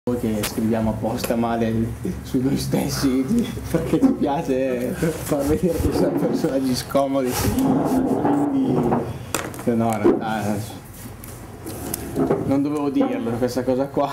Noi che scriviamo apposta male su noi stessi perché ci piace far vedere che siamo personaggi scomodi, quindi no, in realtà non dovevo dirlo questa cosa qua.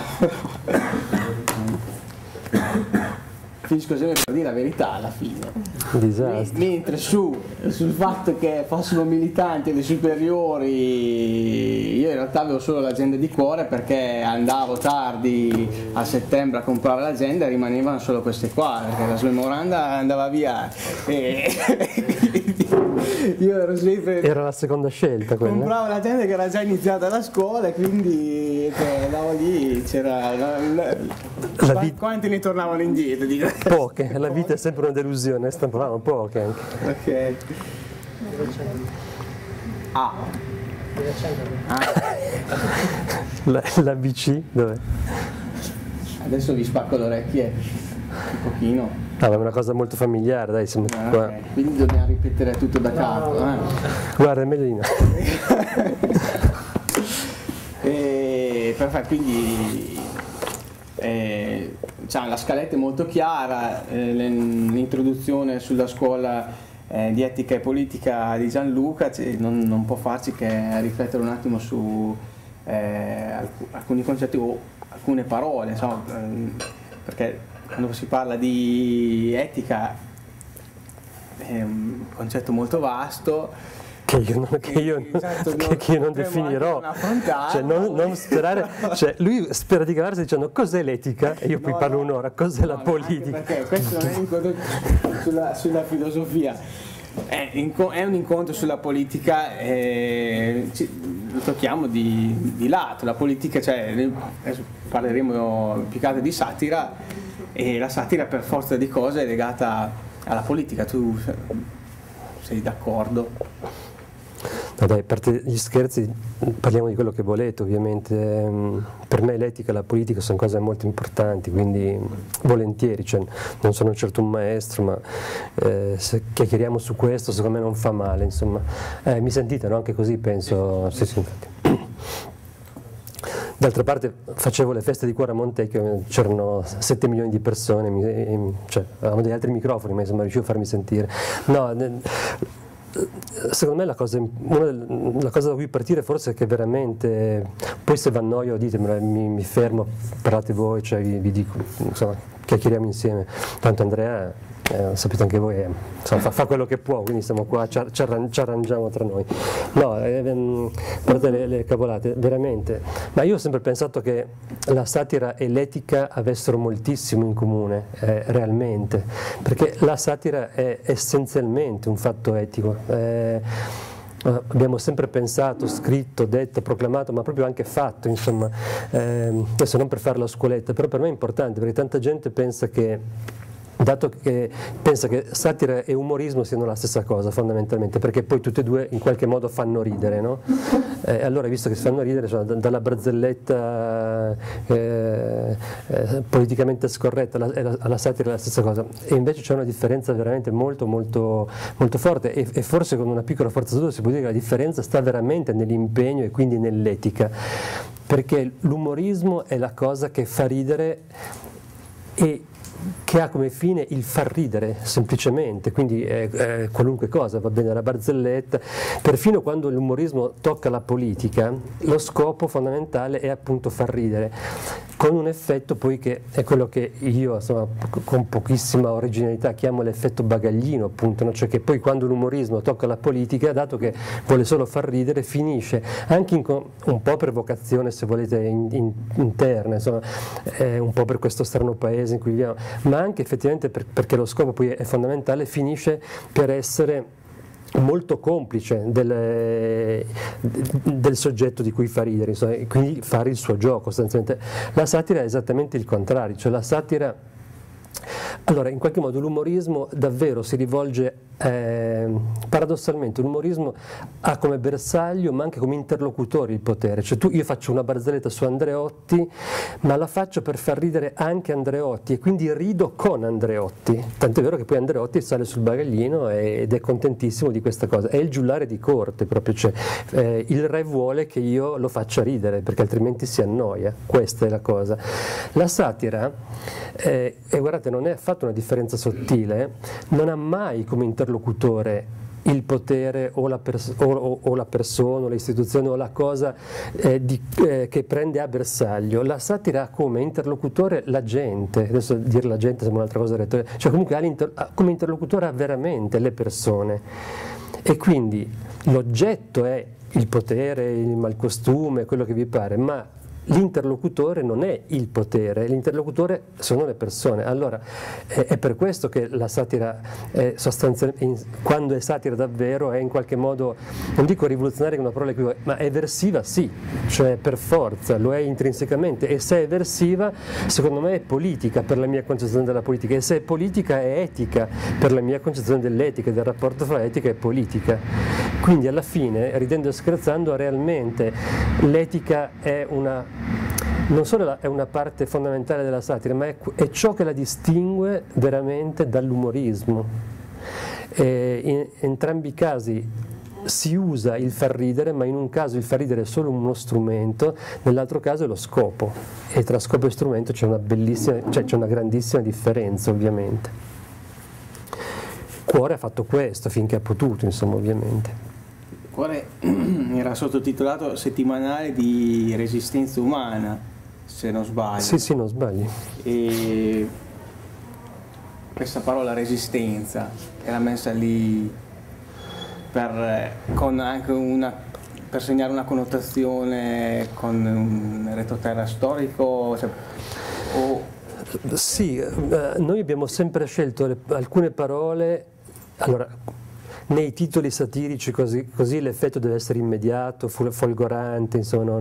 Finisco sempre per dire la verità alla fine. Disastro. Mentre sul fatto che fossimo militanti alle superiori, io in realtà avevo solo l'agenda di cuore perché andavo tardi a settembre a comprare l'agenda e rimanevano solo queste qua, perché la smemoranda andava via e io ero sempre... Era la seconda scelta quella. Compravo l'agenda che era già iniziata la scuola e quindi andavo lì, c'era... Quanti ne tornavano indietro? Dico. Poche, la vita è sempre una delusione, stampavamo poche anche. Ok. Ah. La BC dov'è? Adesso vi spacco le orecchie un pochino. Ah, ma è una cosa molto familiare, dai, siamo qua. Okay. Quindi dobbiamo ripetere tutto da capo. Guarda, è meglio di no. Perfetto, quindi la scaletta è molto chiara, l'introduzione sulla scuola di etica e politica di Gianluca non può farci che riflettere un attimo su alcuni concetti o alcune parole, insomma, perché quando si parla di etica è un concetto molto vasto che io non definirò, cioè non sperare, cioè lui spera di cavarsi dicendo cos'è l'etica e io poi parlo un'ora, cos'è la politica, perché questo non è un incontro sulla filosofia, è un incontro sulla politica, lo tocchiamo di lato, la politica, cioè adesso parleremo più che altro di satira e la satira per forza di cose è legata alla politica, tu sei d'accordo? No, dai, a parte gli scherzi, parliamo di quello che volete, ovviamente. Per me l'etica e la politica sono cose molto importanti, quindi volentieri, cioè, non sono certo un maestro, ma se chiacchieriamo su questo secondo me non fa male, insomma. Mi sentite, no? Anche così penso, sì, infatti. D'altra parte facevo le feste di cuore a Montecchio, c'erano 7 milioni di persone, cioè, avevamo degli altri microfoni, ma insomma riuscivo a farmi sentire. No, secondo me la cosa da cui partire forse è che veramente, poi se va a noia ditemelo, mi fermo, parlate voi, cioè vi dico, insomma, chiacchieriamo insieme, tanto Andrea, sapete anche voi, insomma, fa quello che può, quindi stiamo qua, ci arrangiamo tra noi. No, guardate le cavolate, veramente, ma io ho sempre pensato che la satira e l'etica avessero moltissimo in comune, realmente, perché la satira è essenzialmente un fatto etico. Abbiamo sempre pensato, scritto, detto, proclamato, ma proprio anche fatto, insomma, adesso non per fare la scuoletta, però per me è importante, perché tanta gente pensa che satira e umorismo siano la stessa cosa fondamentalmente, perché poi tutte e due in qualche modo fanno ridere, no? Allora, visto che si fanno ridere, cioè, dalla barzelletta politicamente scorretta alla satira è la stessa cosa, e invece c'è una differenza veramente molto molto molto forte, e forse con una piccola forzatura si può dire che la differenza sta veramente nell'impegno e quindi nell'etica, perché l'umorismo è la cosa che fa ridere e che ha come fine il far ridere semplicemente, quindi qualunque cosa, va bene la barzelletta, perfino quando l'umorismo tocca la politica, lo scopo fondamentale è appunto far ridere, con un effetto poi che è quello che io, insomma, con pochissima originalità chiamo l'effetto bagaglino, appunto, no? Cioè che poi quando l'umorismo tocca la politica, dato che vuole solo far ridere, finisce anche un po' per vocazione, se volete, interna, insomma, un po' per questo strano paese in cui viviamo, ma anche effettivamente perché lo scopo poi è fondamentale, finisce per essere molto complice del soggetto di cui fa ridere, insomma, e quindi fare il suo gioco sostanzialmente. La satira è esattamente il contrario, cioè la satira Allora, in qualche modo l'umorismo davvero si rivolge, paradossalmente l'umorismo ha come bersaglio ma anche come interlocutore il potere, cioè io faccio una barzelletta su Andreotti ma la faccio per far ridere anche Andreotti e quindi rido con Andreotti, tant'è vero che poi Andreotti sale sul bagaglino ed è contentissimo di questa cosa, è il giullare di corte proprio, cioè il re vuole che io lo faccia ridere perché altrimenti si annoia, questa è la cosa. La satira, e guardate, non è affatto una differenza sottile, non ha mai come interlocutore il potere o la persona, o l'istituzione o la cosa che prende a bersaglio. La satira ha come interlocutore la gente, adesso dire la gente sembra un'altra cosa retorica, cioè comunque ha come interlocutore ha veramente le persone e quindi l'oggetto è il potere, il malcostume, quello che vi pare, ma l'interlocutore non è il potere, l'interlocutore sono le persone. Allora è per questo che la satira è sostanzialmente, quando è satira davvero, è in qualche modo, non dico rivoluzionaria, che è una parola equivoca, ma è eversiva sì, cioè per forza, lo è intrinsecamente, e se è eversiva secondo me è politica per la mia concezione della politica, e se è politica è etica per la mia concezione dell'etica, del rapporto fra etica e politica. Quindi alla fine, ridendo e scherzando, realmente l'etica è non solo è una parte fondamentale della satira, ma è ciò che la distingue veramente dall'umorismo. In entrambi i casi si usa il far ridere, ma in un caso il far ridere è solo uno strumento, nell'altro caso è lo scopo, e tra scopo e strumento c'è una grandissima differenza, ovviamente. Cuore ha fatto questo finché ha potuto, insomma, ovviamente. Cuore era sottotitolato Settimanale di Resistenza Umana, se non sbaglio. Sì, sì, non sbagli. E questa parola resistenza era messa lì con anche per segnare una connotazione con un retroterra storico, cioè, Sì, noi abbiamo sempre scelto alcune parole. Allora, nei titoli satirici così l'effetto deve essere immediato, folgorante, insomma,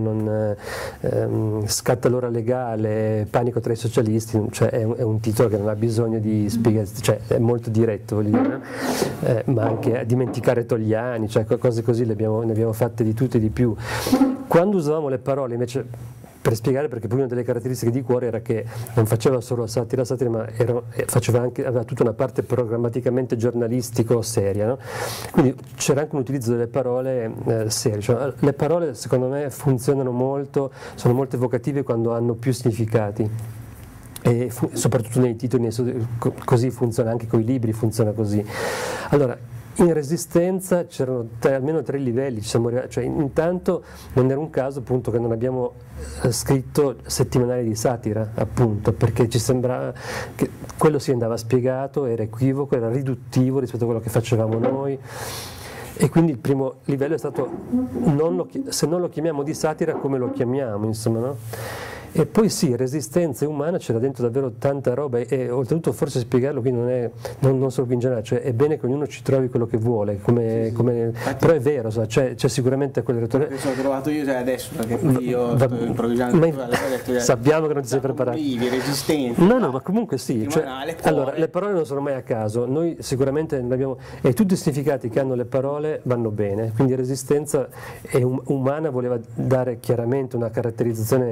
scatta l'ora legale, panico tra i socialisti, cioè è un titolo che non ha bisogno di spiegazioni, cioè è molto diretto, voglio dire, ma anche a dimenticare Togliani, cioè cose così ne abbiamo fatte di tutte e di più. Quando usavamo le parole invece per spiegare, perché poi una delle caratteristiche di Cuore era che non faceva solo satira, ma aveva tutta una parte programmaticamente giornalistico seria, no? Quindi c'era anche un utilizzo delle parole serie, cioè, le parole secondo me funzionano molto, sono molto evocative quando hanno più significati. E soprattutto nei titoli, così funziona, anche con i libri funziona così. Allora, in Resistenza c'erano almeno 3 livelli, cioè intanto non era un caso appunto che non abbiamo scritto settimanali di satira, appunto, perché ci sembrava che quello si andava spiegato, era equivoco, era riduttivo rispetto a quello che facevamo noi. E quindi il primo livello è stato, se non lo chiamiamo di satira, come lo chiamiamo, insomma, no? E poi sì, Resistenza e Umana c'era dentro davvero tanta roba, e oltretutto forse spiegarlo qui non solo qui in generale, cioè è bene che ognuno ci trovi quello che vuole, però è vero, c'è sicuramente quel rettore. Che sono trovato io adesso, perché io sto improvvisando, sappiamo che non ti sei preparato. Resistenza. No, ma comunque sì, allora le parole non sono mai a caso, noi sicuramente ne abbiamo, e tutti i significati che hanno le parole vanno bene, quindi Resistenza e Umana voleva dare chiaramente una caratterizzazione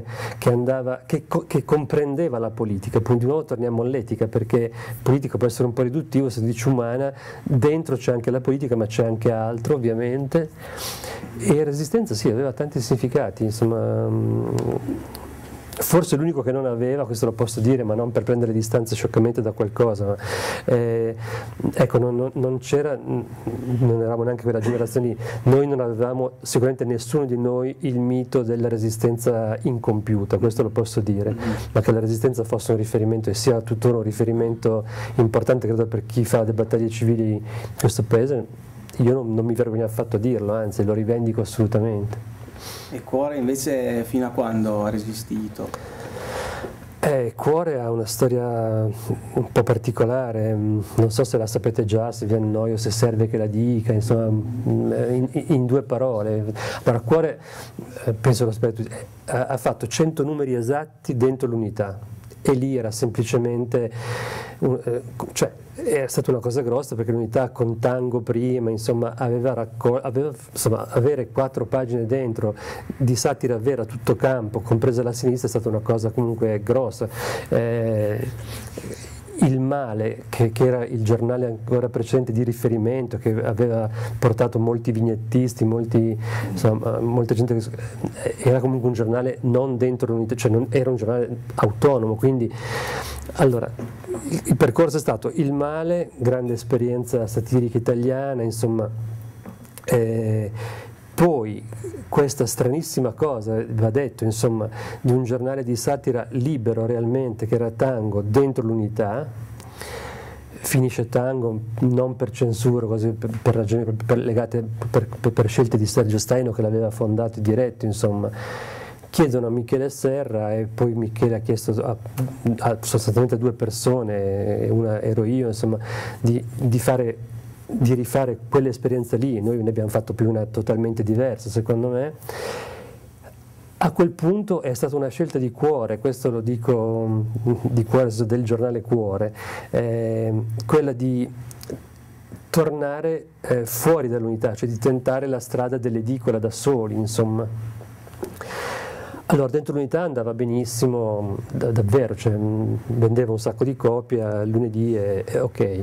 che comprendeva la politica. Appunto, di nuovo torniamo all'etica, perché politica può essere un po' riduttivo, se dici umana, dentro c'è anche la politica, ma c'è anche altro, ovviamente. E Resistenza sì, aveva tanti significati, insomma. Forse l'unico che non aveva, questo lo posso dire, ma non per prendere distanze scioccamente da qualcosa, ma, ecco, non eravamo neanche quella generazione lì, noi non avevamo, sicuramente nessuno di noi, il mito della resistenza incompiuta, questo lo posso dire, ma che la resistenza fosse un riferimento, e sia tuttora un riferimento importante, credo, per chi fa le battaglie civili in questo paese, io non mi vergogno affatto a dirlo, anzi lo rivendico assolutamente. E Cuore invece fino a quando ha resistito? Cuore ha una storia un po' particolare, non so se la sapete già, se vi annoio, se serve che la dica, insomma, in 2 parole. Allora, Cuore, penso lo sapete, ha fatto 100 numeri esatti dentro l'unità, e lì era semplicemente, cioè è stata una cosa grossa perché l'Unità con Tango prima, insomma, avere 4 pagine dentro di satira vera a tutto campo, compresa la sinistra, è stata una cosa comunque grossa. Il Male, che era il giornale ancora precedente di riferimento, che aveva portato molti vignettisti, molta gente che era comunque un giornale non dentro l'Unità, cioè non era un giornale autonomo, quindi allora il percorso è stato Il Male, grande esperienza satirica italiana, insomma, poi questa stranissima cosa, va detto, insomma, di un giornale di satira libero realmente, che era Tango, dentro l'Unità. Finisce Tango non per censura, così per ragioni legate per scelte di Sergio Staino, che l'aveva fondato e diretto, insomma. Chiedono a Michele Serra e poi Michele ha chiesto sostanzialmente a 2 persone, una ero io, insomma, di rifare quell'esperienza lì. Noi ne abbiamo fatto più una totalmente diversa, secondo me. A quel punto è stata una scelta di cuore, questo lo dico di cuore, del giornale Cuore, quella di tornare fuori dall'Unità, cioè di tentare la strada dell'edicola da soli, insomma. Allora, dentro l'Unità andava benissimo, davvero, cioè, vendeva un sacco di copie lunedì e ok.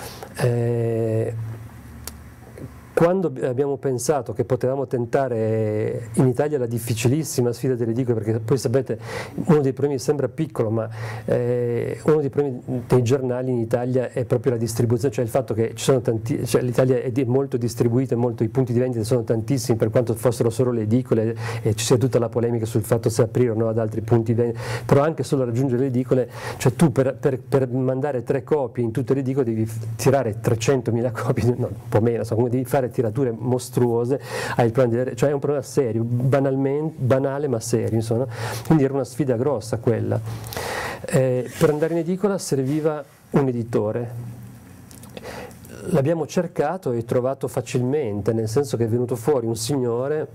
Quando abbiamo pensato che potevamo tentare in Italia la difficilissima sfida delle edicole, perché poi sapete, uno dei problemi sembra piccolo, ma uno dei problemi dei giornali in Italia è proprio la distribuzione, cioè il fatto che ci sono cioè l'Italia è molto distribuita, i punti di vendita sono tantissimi, per quanto fossero solo le edicole, e ci sia tutta la polemica sul fatto se aprire o no ad altri punti di vendita, però anche solo raggiungere le edicole, cioè tu per mandare 3 copie in tutte le edicole devi tirare 300.000 copie, no, un po' meno, insomma, devi fare tirature mostruose, cioè è un problema serio, banale ma serio, insomma. Quindi era una sfida grossa quella. Per andare in edicola serviva un editore. L'abbiamo cercato e trovato facilmente, nel senso che è venuto fuori un signore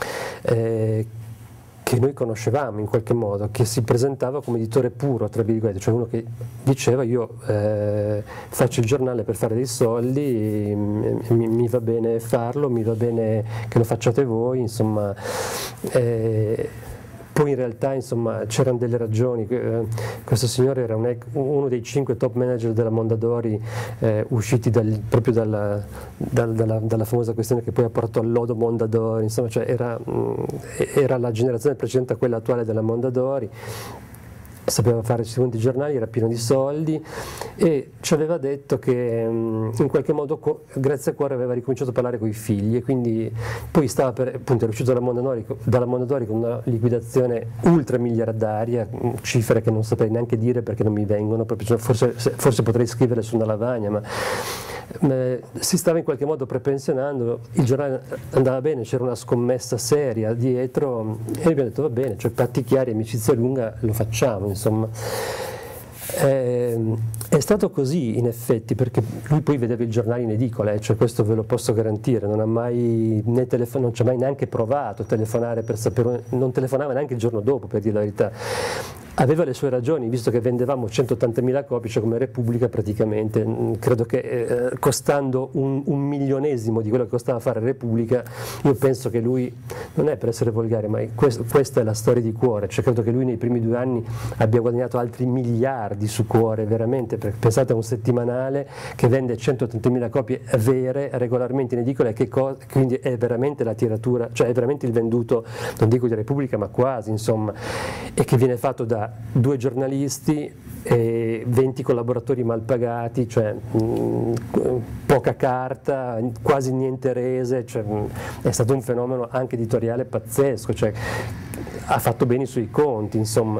che noi conoscevamo in qualche modo, che si presentava come editore puro, tra virgolette, cioè uno che diceva io faccio il giornale per fare dei soldi, mi va bene farlo, mi va bene che lo facciate voi, insomma. Poi in realtà, insomma, c'erano delle ragioni. Questo signore era uno dei 5 top manager della Mondadori, usciti proprio dalla famosa questione che poi ha portato al lodo Mondadori, insomma, cioè era la generazione precedente a quella attuale della Mondadori. Sapeva fare i seguenti giornali, era pieno di soldi e ci aveva detto che in qualche modo grazie a Cuore aveva ricominciato a parlare con i figli, e quindi poi appunto era uscito dalla Mondadori con una liquidazione ultramiliardaria, cifre che non saprei neanche dire perché non mi vengono, proprio, forse potrei scrivere su una lavagna, ma si stava in qualche modo prepensionando, il giornale andava bene, c'era una scommessa seria dietro e abbiamo detto va bene, cioè patti chiari, amicizia lunga, lo facciamo, insomma. È stato così in effetti, perché lui poi vedeva il giornale in edicola, cioè questo ve lo posso garantire, non ci ha mai neanche provato a telefonare per sapere, non telefonava neanche il giorno dopo, per dire la verità. Aveva le sue ragioni, visto che vendevamo 180.000 copie, cioè come Repubblica praticamente, credo che costando un milionesimo di quello che costava fare Repubblica, io penso che lui, non è per essere volgare, ma questa è la storia di Cuore, cioè credo che lui nei primi 2 anni abbia guadagnato altri miliardi su Cuore, veramente, perché pensate a un settimanale che vende 180.000 copie vere regolarmente in edicola, quindi è veramente la tiratura, cioè è veramente il venduto, non dico di Repubblica, ma quasi, insomma, e che viene fatto da 2 giornalisti e 20 collaboratori mal pagati, cioè poca carta, quasi niente rese, cioè, è stato un fenomeno anche editoriale pazzesco, cioè, ha fatto bene i suoi conti, insomma.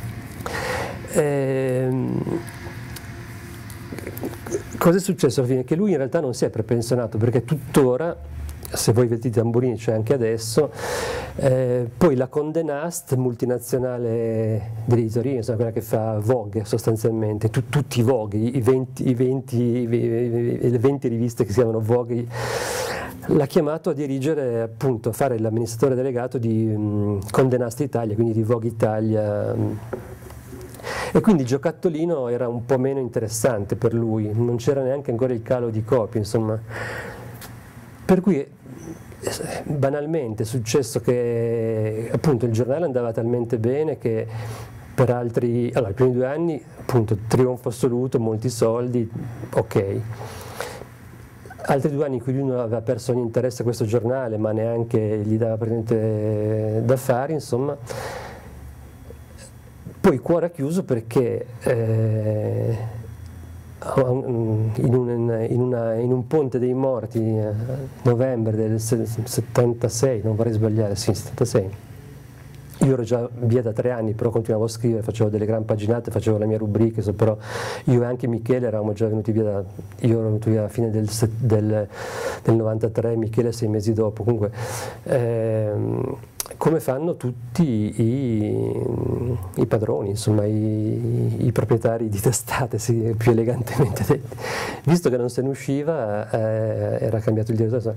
Cosa è successo alla fine? Che lui in realtà non si è prepensionato, perché tuttora, se voi vedete i tamburini, c'è anche adesso, poi la Condé Nast, multinazionale dell'editoria, insomma, quella che fa Vogue sostanzialmente, tutti i Vogue, le 20 riviste che si chiamano Vogue, l'ha chiamato a dirigere, appunto, a fare l'amministratore delegato di Condé Nast Italia, quindi di Vogue Italia. E quindi il giocattolino era un po' meno interessante per lui, non c'era neanche ancora il calo di copie, insomma. Per cui banalmente è successo che appunto il giornale andava talmente bene che per i primi 2 anni appunto trionfo assoluto, molti soldi, ok. Altri 2 anni in cui lui non aveva perso ogni interesse a questo giornale, ma neanche gli dava praticamente da fare, insomma. Poi cuore ha chiuso perché in un ponte dei morti, novembre del 76, non vorrei sbagliare, sì, 76. Io ero già via da 3 anni, però continuavo a scrivere, facevo delle gran paginate, facevo la mia rubrica, però io e anche Michele eravamo già venuti via, io ero venuto via alla fine del 93, Michele 6 mesi dopo, comunque come fanno tutti i padroni, insomma i proprietari di testate, sì, più elegantemente detti. Visto che non se ne usciva, era cambiato il direttore.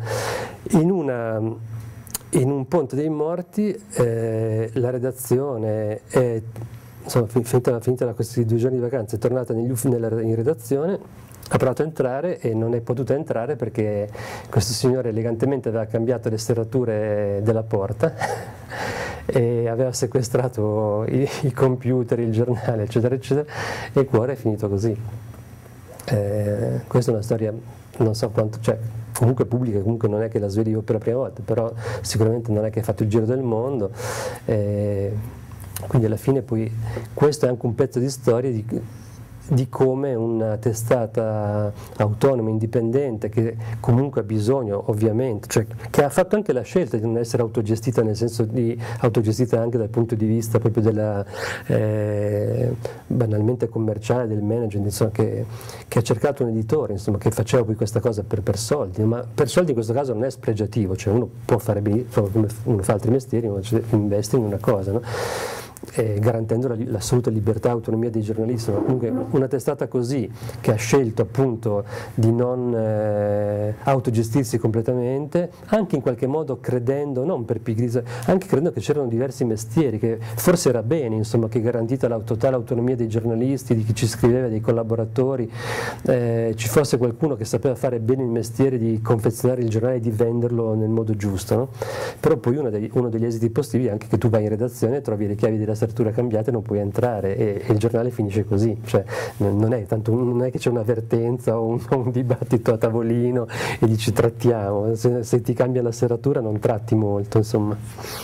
In un ponte dei morti la redazione è, insomma, finita questi 2 giorni di vacanza, è tornata in redazione, ha provato a entrare e non è potuta entrare perché questo signore elegantemente aveva cambiato le serrature della porta e aveva sequestrato i computer, il giornale, eccetera, eccetera, e il cuore è finito così. Questa è una storia, non so quanto, cioè, comunque pubblica, comunque non è che la sveli io per la prima volta, però sicuramente non è che ha fatto il giro del mondo, quindi alla fine poi questo è anche un pezzo di storia di come una testata autonoma, indipendente, che comunque ha bisogno ovviamente, cioè che ha fatto anche la scelta di non essere autogestita, nel senso di autogestita anche dal punto di vista proprio della banalmente commerciale, del management, insomma, che ha cercato un editore, insomma, che faceva poi questa cosa per soldi, ma per soldi in questo caso non è spregiativo, cioè uno può fare come uno fa altri mestieri, uno investe in una cosa, no? Garantendo l'assoluta libertà e autonomia dei giornalisti, ma comunque una testata così che ha scelto appunto di non autogestirsi completamente, anche in qualche modo credendo, non per pigrizia, anche credendo che c'erano diversi mestieri, che forse era bene, insomma, che garantita la totale autonomia dei giornalisti, di chi ci scriveva, dei collaboratori, ci fosse qualcuno che sapeva fare bene il mestiere di confezionare il giornale e di venderlo nel modo giusto, no? Però poi uno degli esiti possibili è anche che tu vai in redazione e trovi le chiavi della serratura cambiate e non puoi entrare e il giornale finisce così, cioè non è che c'è un'avvertenza o un dibattito a tavolino e dici trattiamo, se ti cambia la serratura non tratti molto, insomma.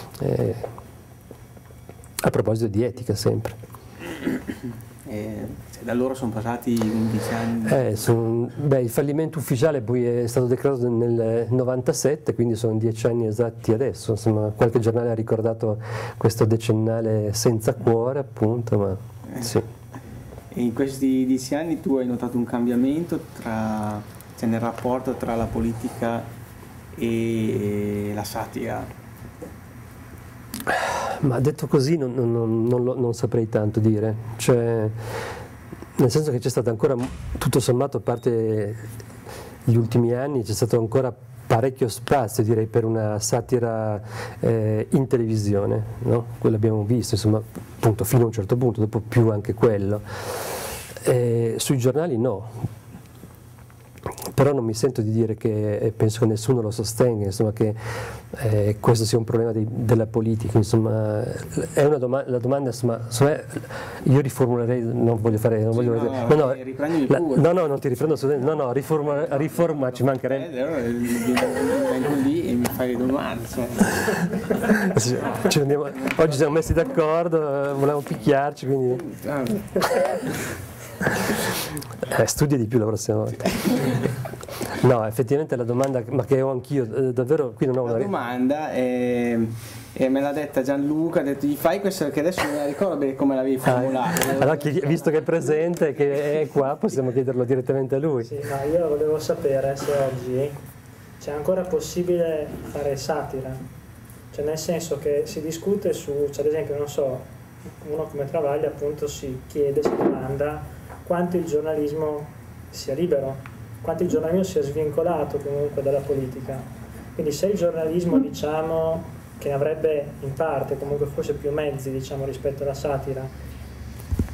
A proposito di etica sempre. Da loro sono passati 11 anni. Il fallimento ufficiale poi è stato decretato nel 97, quindi sono 10 anni esatti adesso, insomma, qualche giornale ha ricordato questo decennale senza cuore, appunto, ma sì. E in questi 10 anni tu hai notato un cambiamento nel rapporto tra la politica e la satira? Ma detto così non saprei tanto dire, cioè, nel senso che c'è stato ancora, tutto sommato, a parte gli ultimi anni, c'è stato ancora parecchio spazio, direi, per una satira in televisione, no? Quello abbiamo visto, insomma, appunto, fino a un certo punto, dopo più anche quello. Sui giornali no. Però non mi sento di dire che, e penso che nessuno lo sostenga, insomma, che questo sia un problema della politica, insomma, è una la domanda, insomma, io riformulerei, non ti riprendo assolutamente, riforma, ci mancherebbe. Allora vengo lì e mi fai le domande. Oggi siamo messi d'accordo, volevamo picchiarci, quindi... studia di più la prossima volta. No, effettivamente la domanda, ma che ho anch'io, davvero qui non ho una domanda, me l'ha detta Gianluca, ha detto gli fai questo, che adesso non me la ricordo bene come l'avevi formulato. Allora, visto che è presente, che è qua, possiamo chiederlo direttamente a lui. Sì, ma io volevo sapere se oggi c'è ancora possibile fare satira, cioè nel senso che si discute su, cioè ad esempio, non so, uno come Travaglia appunto si domanda quanto il giornalismo sia libero, quanto il giornalismo sia svincolato comunque dalla politica. Quindi se il giornalismo, diciamo, che ne avrebbe in parte comunque forse più mezzi, diciamo, rispetto alla satira,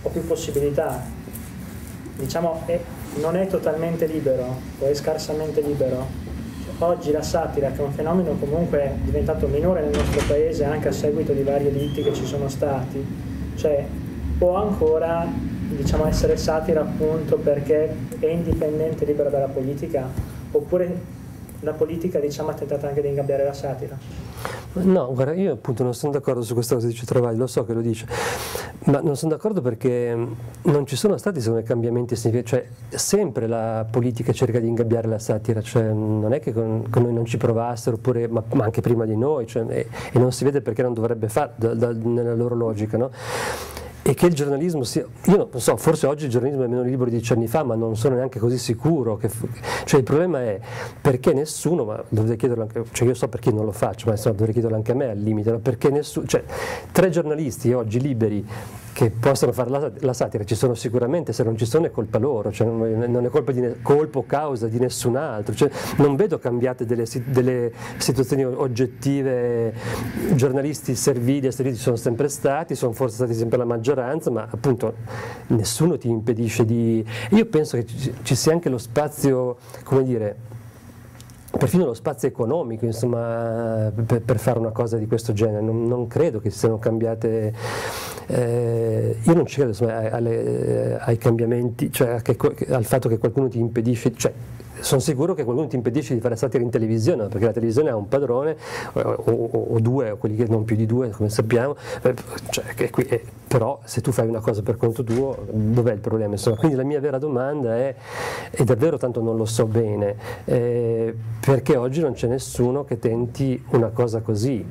ho più possibilità, diciamo, non è totalmente libero o è scarsamente libero. Oggi la satira, che è un fenomeno comunque diventato minore nel nostro paese anche a seguito di vari delitti che ci sono stati, cioè può ancora, diciamo, essere satira appunto perché è indipendente e libera dalla politica, oppure la politica, diciamo, ha tentato anche di ingabbiare la satira? No, guarda, io appunto non sono d'accordo su questa cosa che dice Travaglio, lo so che lo dice, ma non sono d'accordo perché non ci sono stati secondo me cambiamenti significativi, cioè sempre la politica cerca di ingabbiare la satira, cioè non è che con noi non ci provassero, oppure, ma anche prima di noi, cioè, e non si vede perché non dovrebbe fare nella loro logica, no? E che il giornalismo sia, io non so, forse oggi il giornalismo è meno libero di 10 anni fa, ma non sono neanche così sicuro. Cioè il problema è perché nessuno, ma dovrei chiederlo anche, cioè io so perché non lo faccio, ma insomma dovrei chiederlo anche a me al limite, no? Perché nessuno, cioè 3 giornalisti oggi liberi che possono fare la satira ci sono sicuramente, se non ci sono è colpa loro, cioè non è colpa o causa di nessun altro, cioè non vedo cambiate delle situazioni oggettive, giornalisti servili ci sono sempre stati, sono forse stati sempre la maggioranza, ma appunto nessuno ti impedisce di... Io penso che ci sia anche lo spazio, come dire, perfino lo spazio economico, insomma, per fare una cosa di questo genere. Non credo che siano cambiate, io non ci credo, insomma, ai cambiamenti, cioè al fatto che qualcuno ti impedisce, cioè, sono sicuro che qualcuno ti impedisce di fare satira in televisione, perché la televisione ha un padrone, o 2, o quelli che non più di 2, come sappiamo, cioè, però se tu fai una cosa per conto tuo, dov'è il problema? Insomma, quindi la mia vera domanda è, e davvero tanto non lo so bene, perché oggi non c'è nessuno che tenti una cosa così?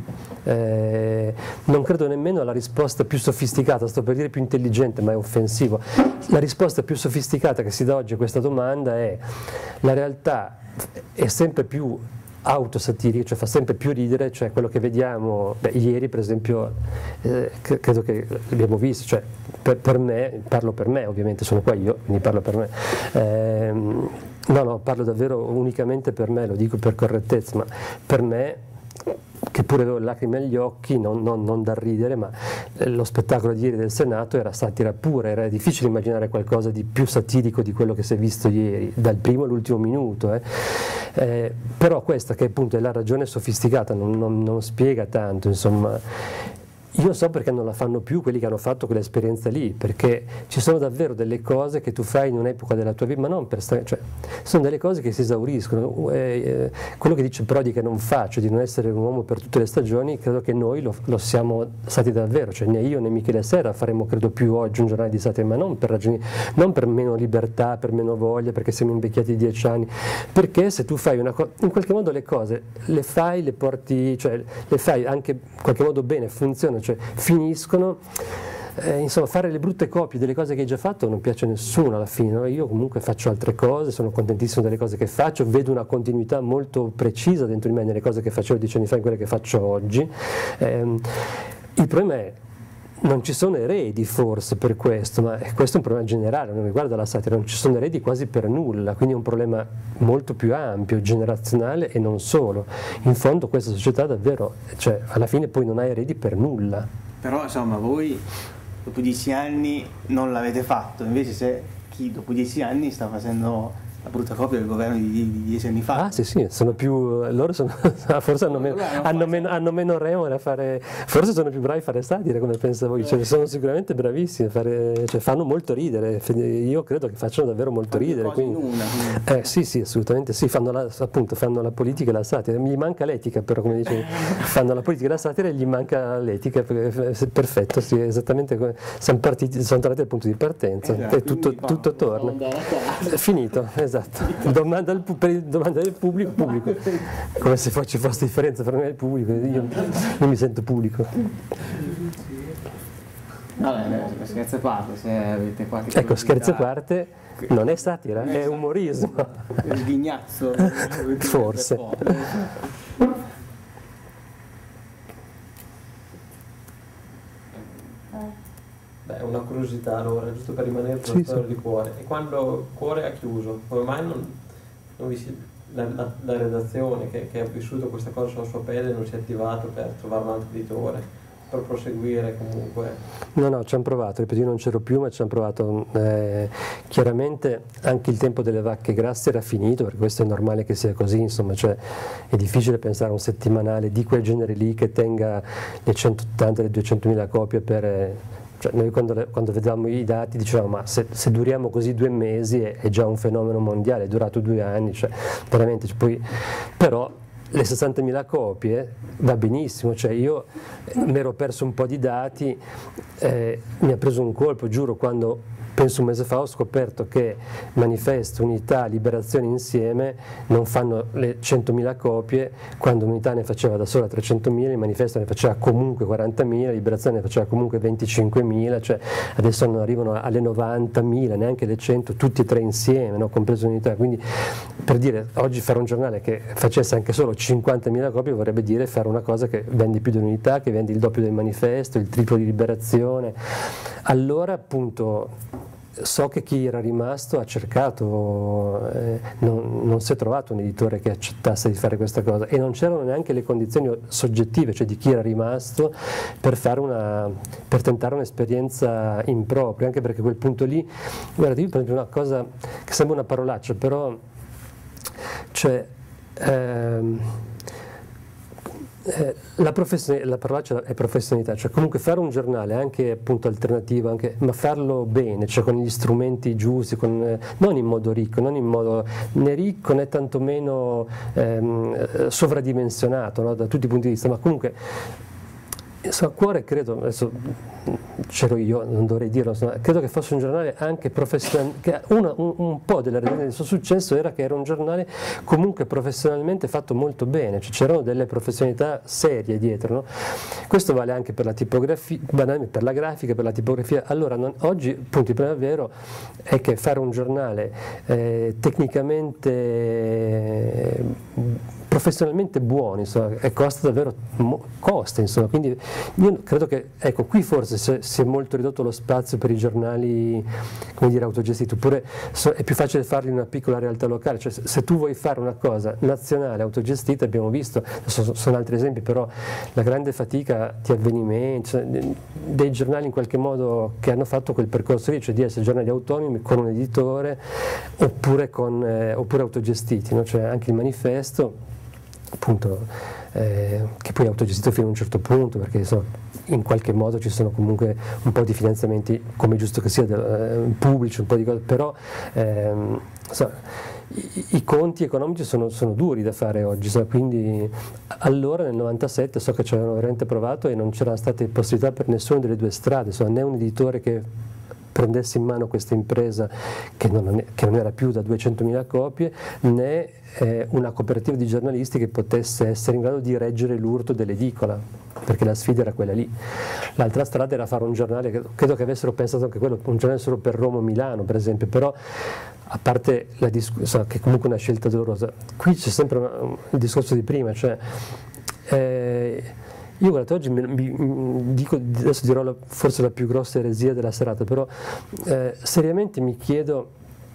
Non credo nemmeno alla risposta più sofisticata, sto per dire più intelligente, ma è offensivo. La risposta più sofisticata che si dà oggi a questa domanda è: la realtà è sempre più autosatirica, cioè fa sempre più ridere, cioè quello che vediamo, ieri per esempio, credo che l'abbiamo visto, cioè per me, parlo per me ovviamente, sono qua io, quindi parlo per me, no, parlo davvero unicamente per me, lo dico per correttezza, ma per me, che pure avevo lacrime agli occhi, non da ridere, ma lo spettacolo di ieri del Senato era satira pura, era difficile immaginare qualcosa di più satirico di quello che si è visto ieri, dal primo all'ultimo minuto. Però questa, che appunto è la ragione sofisticata, non spiega tanto, insomma. Io so perché non la fanno più quelli che hanno fatto quell'esperienza lì, perché ci sono davvero delle cose che tu fai in un'epoca della tua vita, ma non per stare, cioè sono delle cose che si esauriscono. Quello che dice Prodi che non faccio, di non essere un uomo per tutte le stagioni, credo che noi lo siamo stati davvero, cioè né io né Michele Serra faremo credo più oggi un giornale di satira, ma non per ragioni, non per meno libertà, per meno voglia, perché siamo invecchiati 10 anni, perché se tu fai una cosa, in qualche modo le cose le fai, le porti, cioè le fai anche in qualche modo bene, funzionano, cioè finiscono, insomma, fare le brutte copie delle cose che hai già fatto non piace a nessuno alla fine, no? Io comunque faccio altre cose, sono contentissimo delle cose che faccio, vedo una continuità molto precisa dentro di me nelle cose che facevo 10 anni fa e in quelle che faccio oggi. Il problema è non ci sono eredi forse per questo, ma questo è un problema generale, non riguarda la satira, non ci sono eredi quasi per nulla, quindi è un problema molto più ampio, generazionale e non solo. In fondo questa società davvero, cioè alla fine poi non ha eredi per nulla. Però insomma voi dopo 10 anni non l'avete fatto, invece se chi dopo 10 anni sta facendo la brutta copia del governo di 10 anni fa. Ah sì, sono più, loro sono, forse hanno meno remore a fare, forse sono più bravi a fare satire come pensa voi, cioè, sono sicuramente bravissimi a fare, cioè fanno molto ridere, io credo che facciano davvero molto ridere. Quindi, sì, assolutamente sì, fanno la politica e la satira, gli manca l'etica però, come dicevi, fanno la politica e la satira e gli manca l'etica, perfetto, sì, esattamente come siamo tornati al punto di partenza, e tutto torna, è finito. Esatto, domanda del pubblico, come se ci fosse differenza tra me e il pubblico, io mi sento pubblico. Vabbè, scherzo a parte, se avete qualche ecco, scherzo a parte, non è satira, è umorismo. Sghignazzo. Forse. Beh, una curiosità allora, giusto per rimanere sulla storia di Cuore. E quando Cuore ha chiuso, come mai non vi la redazione che ha vissuto questa cosa sulla sua pelle non si è attivato per trovare un altro editore? per proseguire comunque? No, ci hanno provato, ripeto, io non c'ero più, ma ci hanno provato. Chiaramente anche il tempo delle vacche grasse era finito, perché questo è normale che sia così, insomma, cioè, è difficile pensare a un settimanale di quel genere lì che tenga le 180, le 200.000 copie per... Cioè, noi quando vedevamo i dati dicevamo ma se duriamo così 2 mesi è già un fenomeno mondiale, è durato 2 anni, cioè, veramente, poi, però le 60.000 copie va benissimo, cioè io mi ero perso un po' di dati, mi ha preso un colpo, giuro, quando penso un mese fa ho scoperto che Manifesto, Unità, Liberazione insieme non fanno le 100.000 copie, quando Unità ne faceva da sola 300.000, il Manifesto ne faceva comunque 40.000, Liberazione ne faceva comunque 25.000, cioè adesso non arrivano alle 90.000, neanche le 100, tutti e tre insieme, no? Compreso Unità, quindi per dire, oggi fare un giornale che facesse anche solo 50.000 copie vorrebbe dire fare una cosa che vendi più di Unità, che vendi il doppio del Manifesto, il triplo di Liberazione. Allora appunto so che chi era rimasto ha cercato, non si è trovato un editore che accettasse di fare questa cosa e non c'erano neanche le condizioni soggettive, cioè di chi era rimasto per tentare un'esperienza impropria, anche perché quel punto lì, guarda, io per esempio una cosa che sembra una parolaccia, però cioè la parolaccia è professionalità, cioè comunque fare un giornale anche appunto alternativo, ma farlo bene, cioè con gli strumenti giusti, non in modo ricco, non in modo né ricco né tantomeno sovradimensionato, no, da tutti i punti di vista, ma comunque a cuore credo, adesso c'ero io, non dovrei dirlo, insomma, credo che fosse un giornale anche professionale, che un po' della ragione del suo successo era che era un giornale comunque professionalmente fatto molto bene, cioè c'erano delle professionalità serie dietro, no? Questo vale anche per la tipografia, per la grafica, per la tipografia. Allora oggi appunto il problema vero è che fare un giornale tecnicamente professionalmente buono, insomma, e costa davvero, insomma, quindi io credo che, ecco, qui forse si è molto ridotto lo spazio per i giornali, come dire, autogestiti, oppure è più facile farli in una piccola realtà locale, cioè se tu vuoi fare una cosa nazionale, autogestita, abbiamo visto, sono altri esempi, però la grande fatica di Avvenimenti, cioè, dei giornali in qualche modo che hanno fatto quel percorso lì, cioè di essere giornali autonomi con un editore, oppure autogestiti, no? Cioè anche il Manifesto, appunto, che poi è autogestito fino a un certo punto, perché insomma, in qualche modo ci sono comunque un po' di finanziamenti, come giusto che sia, pubblici, un po' di cose, però insomma, i conti economici sono duri da fare oggi, quindi allora nel 97 so che ci avevano veramente provato e non c'era stata possibilità per nessuna delle due strade, insomma, né un editore che prendesse in mano questa impresa che non era più da 200.000 copie, né una cooperativa di giornalisti che potesse essere in grado di reggere l'urto dell'edicola, perché la sfida era quella lì. L'altra strada era fare un giornale, credo che avessero pensato anche quello, un giornale solo per Roma o Milano per esempio, però a parte la discussione, che è comunque una scelta dolorosa, qui c'è sempre il discorso di prima, cioè io guardate, oggi adesso dirò forse la più grossa eresia della serata, però seriamente mi chiedo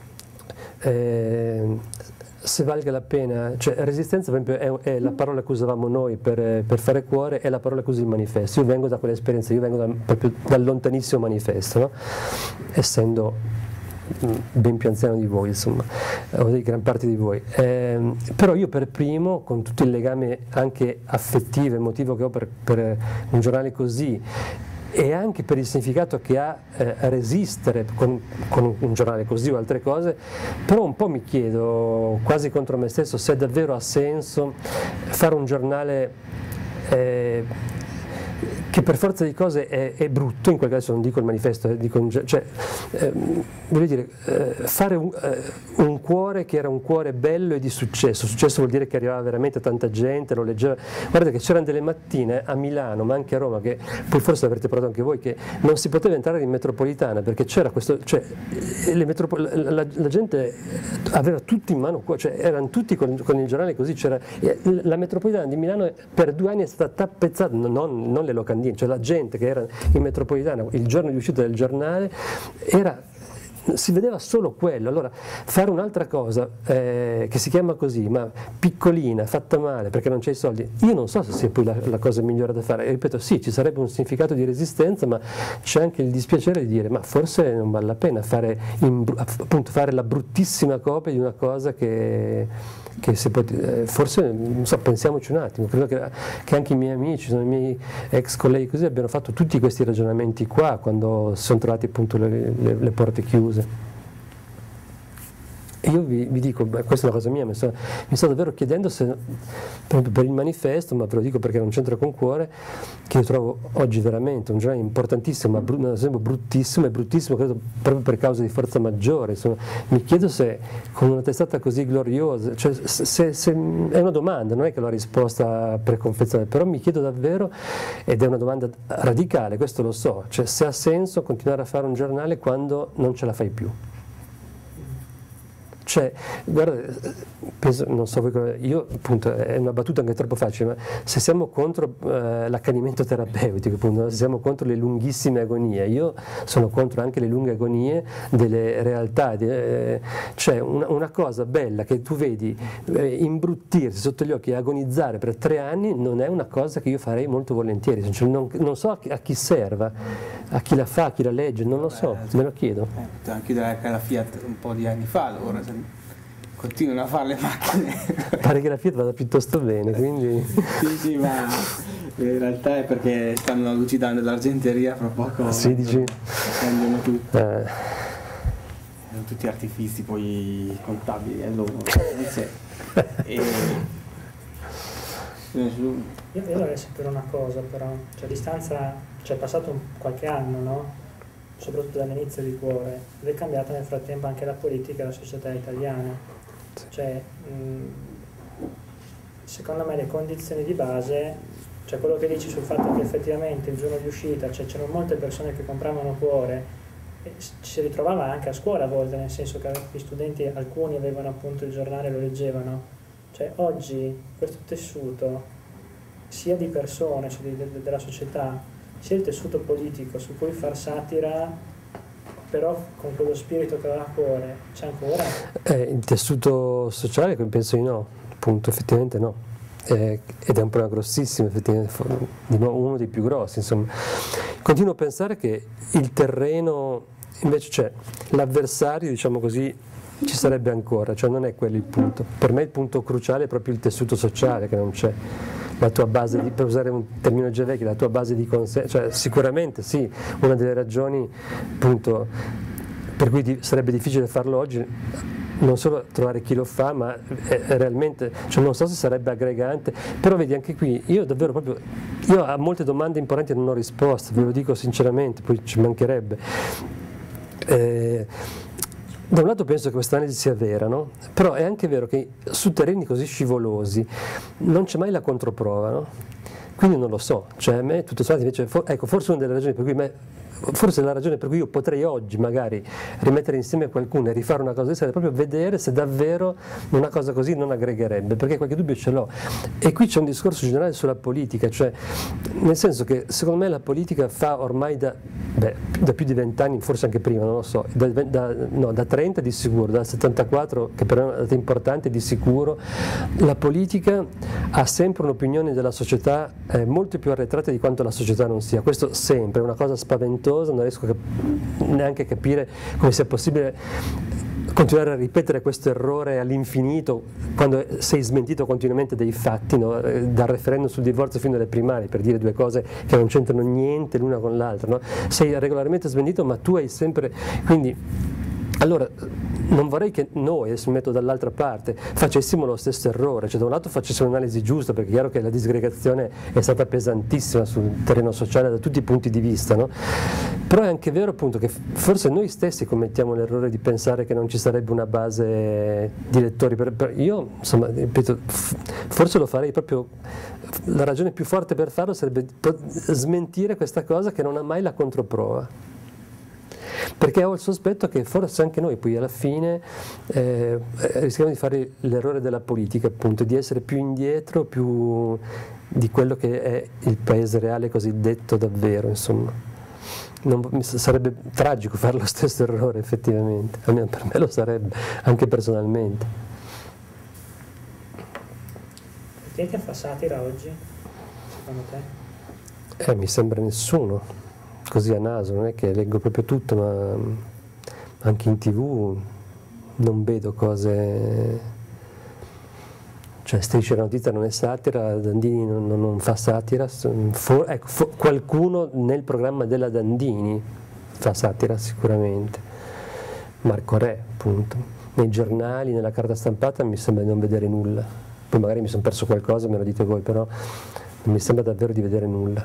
se valga la pena, cioè resistenza per esempio è la parola che usavamo noi per fare cuore, è la parola che usa il Manifesto. Io vengo da quell'esperienza, io vengo proprio dal lontanissimo Manifesto, no? Essendo ben più anziano di voi, insomma, o di gran parte di voi, però io per primo, con tutto il legame anche affettivo, emotivo che ho per un giornale così, e anche per il significato che ha resistere con un giornale così o altre cose, però un po' mi chiedo, quasi contro me stesso, se davvero ha senso fare un giornale che per forza di cose è brutto, in quel caso non dico il Manifesto, cioè, voglio dire, fare un cuore che era un cuore bello e di successo. Successo vuol dire che arrivava veramente tanta gente, lo leggeva. Guardate che c'erano delle mattine a Milano, ma anche a Roma, che poi forse l'avrete provato anche voi, che non si poteva entrare in metropolitana perché c'era questo, cioè la gente aveva tutti in mano, cioè erano tutti con il giornale così, c'era la metropolitana di Milano per 2 anni è stata tappezzata, non le locandine, cioè la gente che era in metropolitana il giorno di uscita del giornale era si vedeva solo quello. Allora fare un'altra cosa che si chiama così, ma piccolina, fatta male perché non c'è i soldi, io non so se sia poi la cosa migliore da fare. E ripeto, sì, ci sarebbe un significato di resistenza, ma c'è anche il dispiacere di dire ma forse non vale la pena appunto fare la bruttissima copia di una cosa che si può, forse non so, pensiamoci un attimo. Credo che anche i miei amici, i miei ex colleghi così abbiano fatto tutti questi ragionamenti qua quando si sono trovati appunto le porte chiuse. E io vi dico, questa è una cosa mia, mi sto davvero chiedendo se, proprio per il manifesto, ma ve lo dico perché non c'entra con cuore, che io trovo oggi veramente un giornale importantissimo, ma ad esempio bruttissimo, e bruttissimo credo proprio per causa di forza maggiore. Insomma, mi chiedo se con una testata così gloriosa, cioè se è una domanda, non è che l'ho risposta preconfezionata, però mi chiedo davvero, ed è una domanda radicale, questo lo so, cioè se ha senso continuare a fare un giornale quando non ce la fai più. Cioè, guarda, penso, non so, io appunto è una battuta anche troppo facile, ma se siamo contro l'accanimento terapeutico, appunto, se siamo contro le lunghissime agonie, io sono contro anche le lunghe agonie delle realtà, cioè una cosa bella che tu vedi imbruttirsi sotto gli occhi e agonizzare per 3 anni non è una cosa che io farei molto volentieri, cioè, non so a chi serva, a chi la fa, a chi la legge, non lo so, me lo chiedo. Potevamo chiudere anche la Fiat un po' di anni fa, allora continuano a fare le macchine. Pare che la Fiat vada piuttosto bene, quindi... Sì, ma in realtà è perché stanno lucidando l'argenteria fra poco. Sì, dici? Prendono tutti. Sono tutti artifici poi contabili, allora. Io vorrei sapere una cosa però, cioè a distanza, cioè è passato qualche anno, no? Soprattutto dall'inizio di Cuore, ed è cambiata nel frattempo anche la politica e la società italiana. Cioè, secondo me le condizioni di base, cioè quello che dici sul fatto che effettivamente il giorno di uscita, cioè c'erano molte persone che compravano Cuore, e ci si ritrovava anche a scuola a volte, nel senso che gli studenti, alcuni avevano appunto il giornale, lo leggevano. Cioè oggi questo tessuto, sia di persone, cioè della società, sia il tessuto politico su cui far satira, però con quello spirito che aveva a Cuore, c'è ancora? Il tessuto sociale penso di no, appunto, effettivamente no. Ed è un problema grossissimo, effettivamente, di nuovo uno dei più grossi, insomma. Continuo a pensare che il terreno, invece c'è l'avversario, diciamo così, ci sarebbe ancora, cioè non è quello il punto. Per me il punto cruciale è proprio il tessuto sociale che non c'è. La tua base per usare un terminologia vecchia, la tua base di consenso, cioè sicuramente sì, una delle ragioni appunto per cui sarebbe difficile farlo oggi, non solo trovare chi lo fa, ma è realmente, cioè non so se sarebbe aggregante, però vedi anche qui, io davvero proprio, io a molte domande importanti non ho risposta, ve lo dico sinceramente, poi ci mancherebbe. Da un lato penso che questa analisi sia vera, no? Però è anche vero che su terreni così scivolosi non c'è mai la controprova, no? Quindi non lo so, cioè a me tutto sommato invece, ecco, forse una delle ragioni per cui forse la ragione per cui io potrei oggi magari rimettere insieme qualcuno e rifare una cosa così è proprio vedere se davvero una cosa così non aggregherebbe, perché qualche dubbio ce l'ho. E qui c'è un discorso generale sulla politica, cioè nel senso che secondo me la politica fa ormai da più di 20 anni, forse anche prima, non lo so, da 30 di sicuro, dal 74, che per me è una data importante, di sicuro, la politica ha sempre un'opinione della società molto più arretrata di quanto la società non sia, questo sempre, è una cosa spaventosa, non riesco neanche a capire come sia possibile continuare a ripetere questo errore all'infinito quando sei smentito continuamente dai fatti, no? Dal referendum sul divorzio fino alle primarie, per dire due cose che non c'entrano niente l'una con l'altra, no? Sei regolarmente smentito, ma tu hai sempre, quindi allora non vorrei che noi, adesso mi metto dall'altra parte, facessimo lo stesso errore, cioè da un lato facessimo un'analisi giusta, perché è chiaro che la disgregazione è stata pesantissima sul terreno sociale da tutti i punti di vista, no? Però è anche vero appunto che forse noi stessi commettiamo l'errore di pensare che non ci sarebbe una base di lettori, io insomma, ripeto, forse lo farei proprio, la ragione più forte per farlo sarebbe smentire questa cosa che non ha mai la controprova. Perché ho il sospetto che forse anche noi poi alla fine rischiamo di fare l'errore della politica, appunto, di essere più indietro, più di quello che è il paese reale cosiddetto davvero, insomma. sarebbe tragico fare lo stesso errore effettivamente, almeno per me lo sarebbe, anche personalmente. Chi è che fa satira oggi, secondo te? Mi sembra nessuno, così a naso, non è che leggo proprio tutto, ma anche in TV non vedo cose... Cioè Striscia la Notizia non è satira, Dandini non fa satira, qualcuno nel programma della Dandini fa satira sicuramente, Marco Re appunto, nei giornali, nella carta stampata mi sembra di non vedere nulla, poi magari mi sono perso qualcosa, me lo dite voi, però non mi sembra davvero di vedere nulla.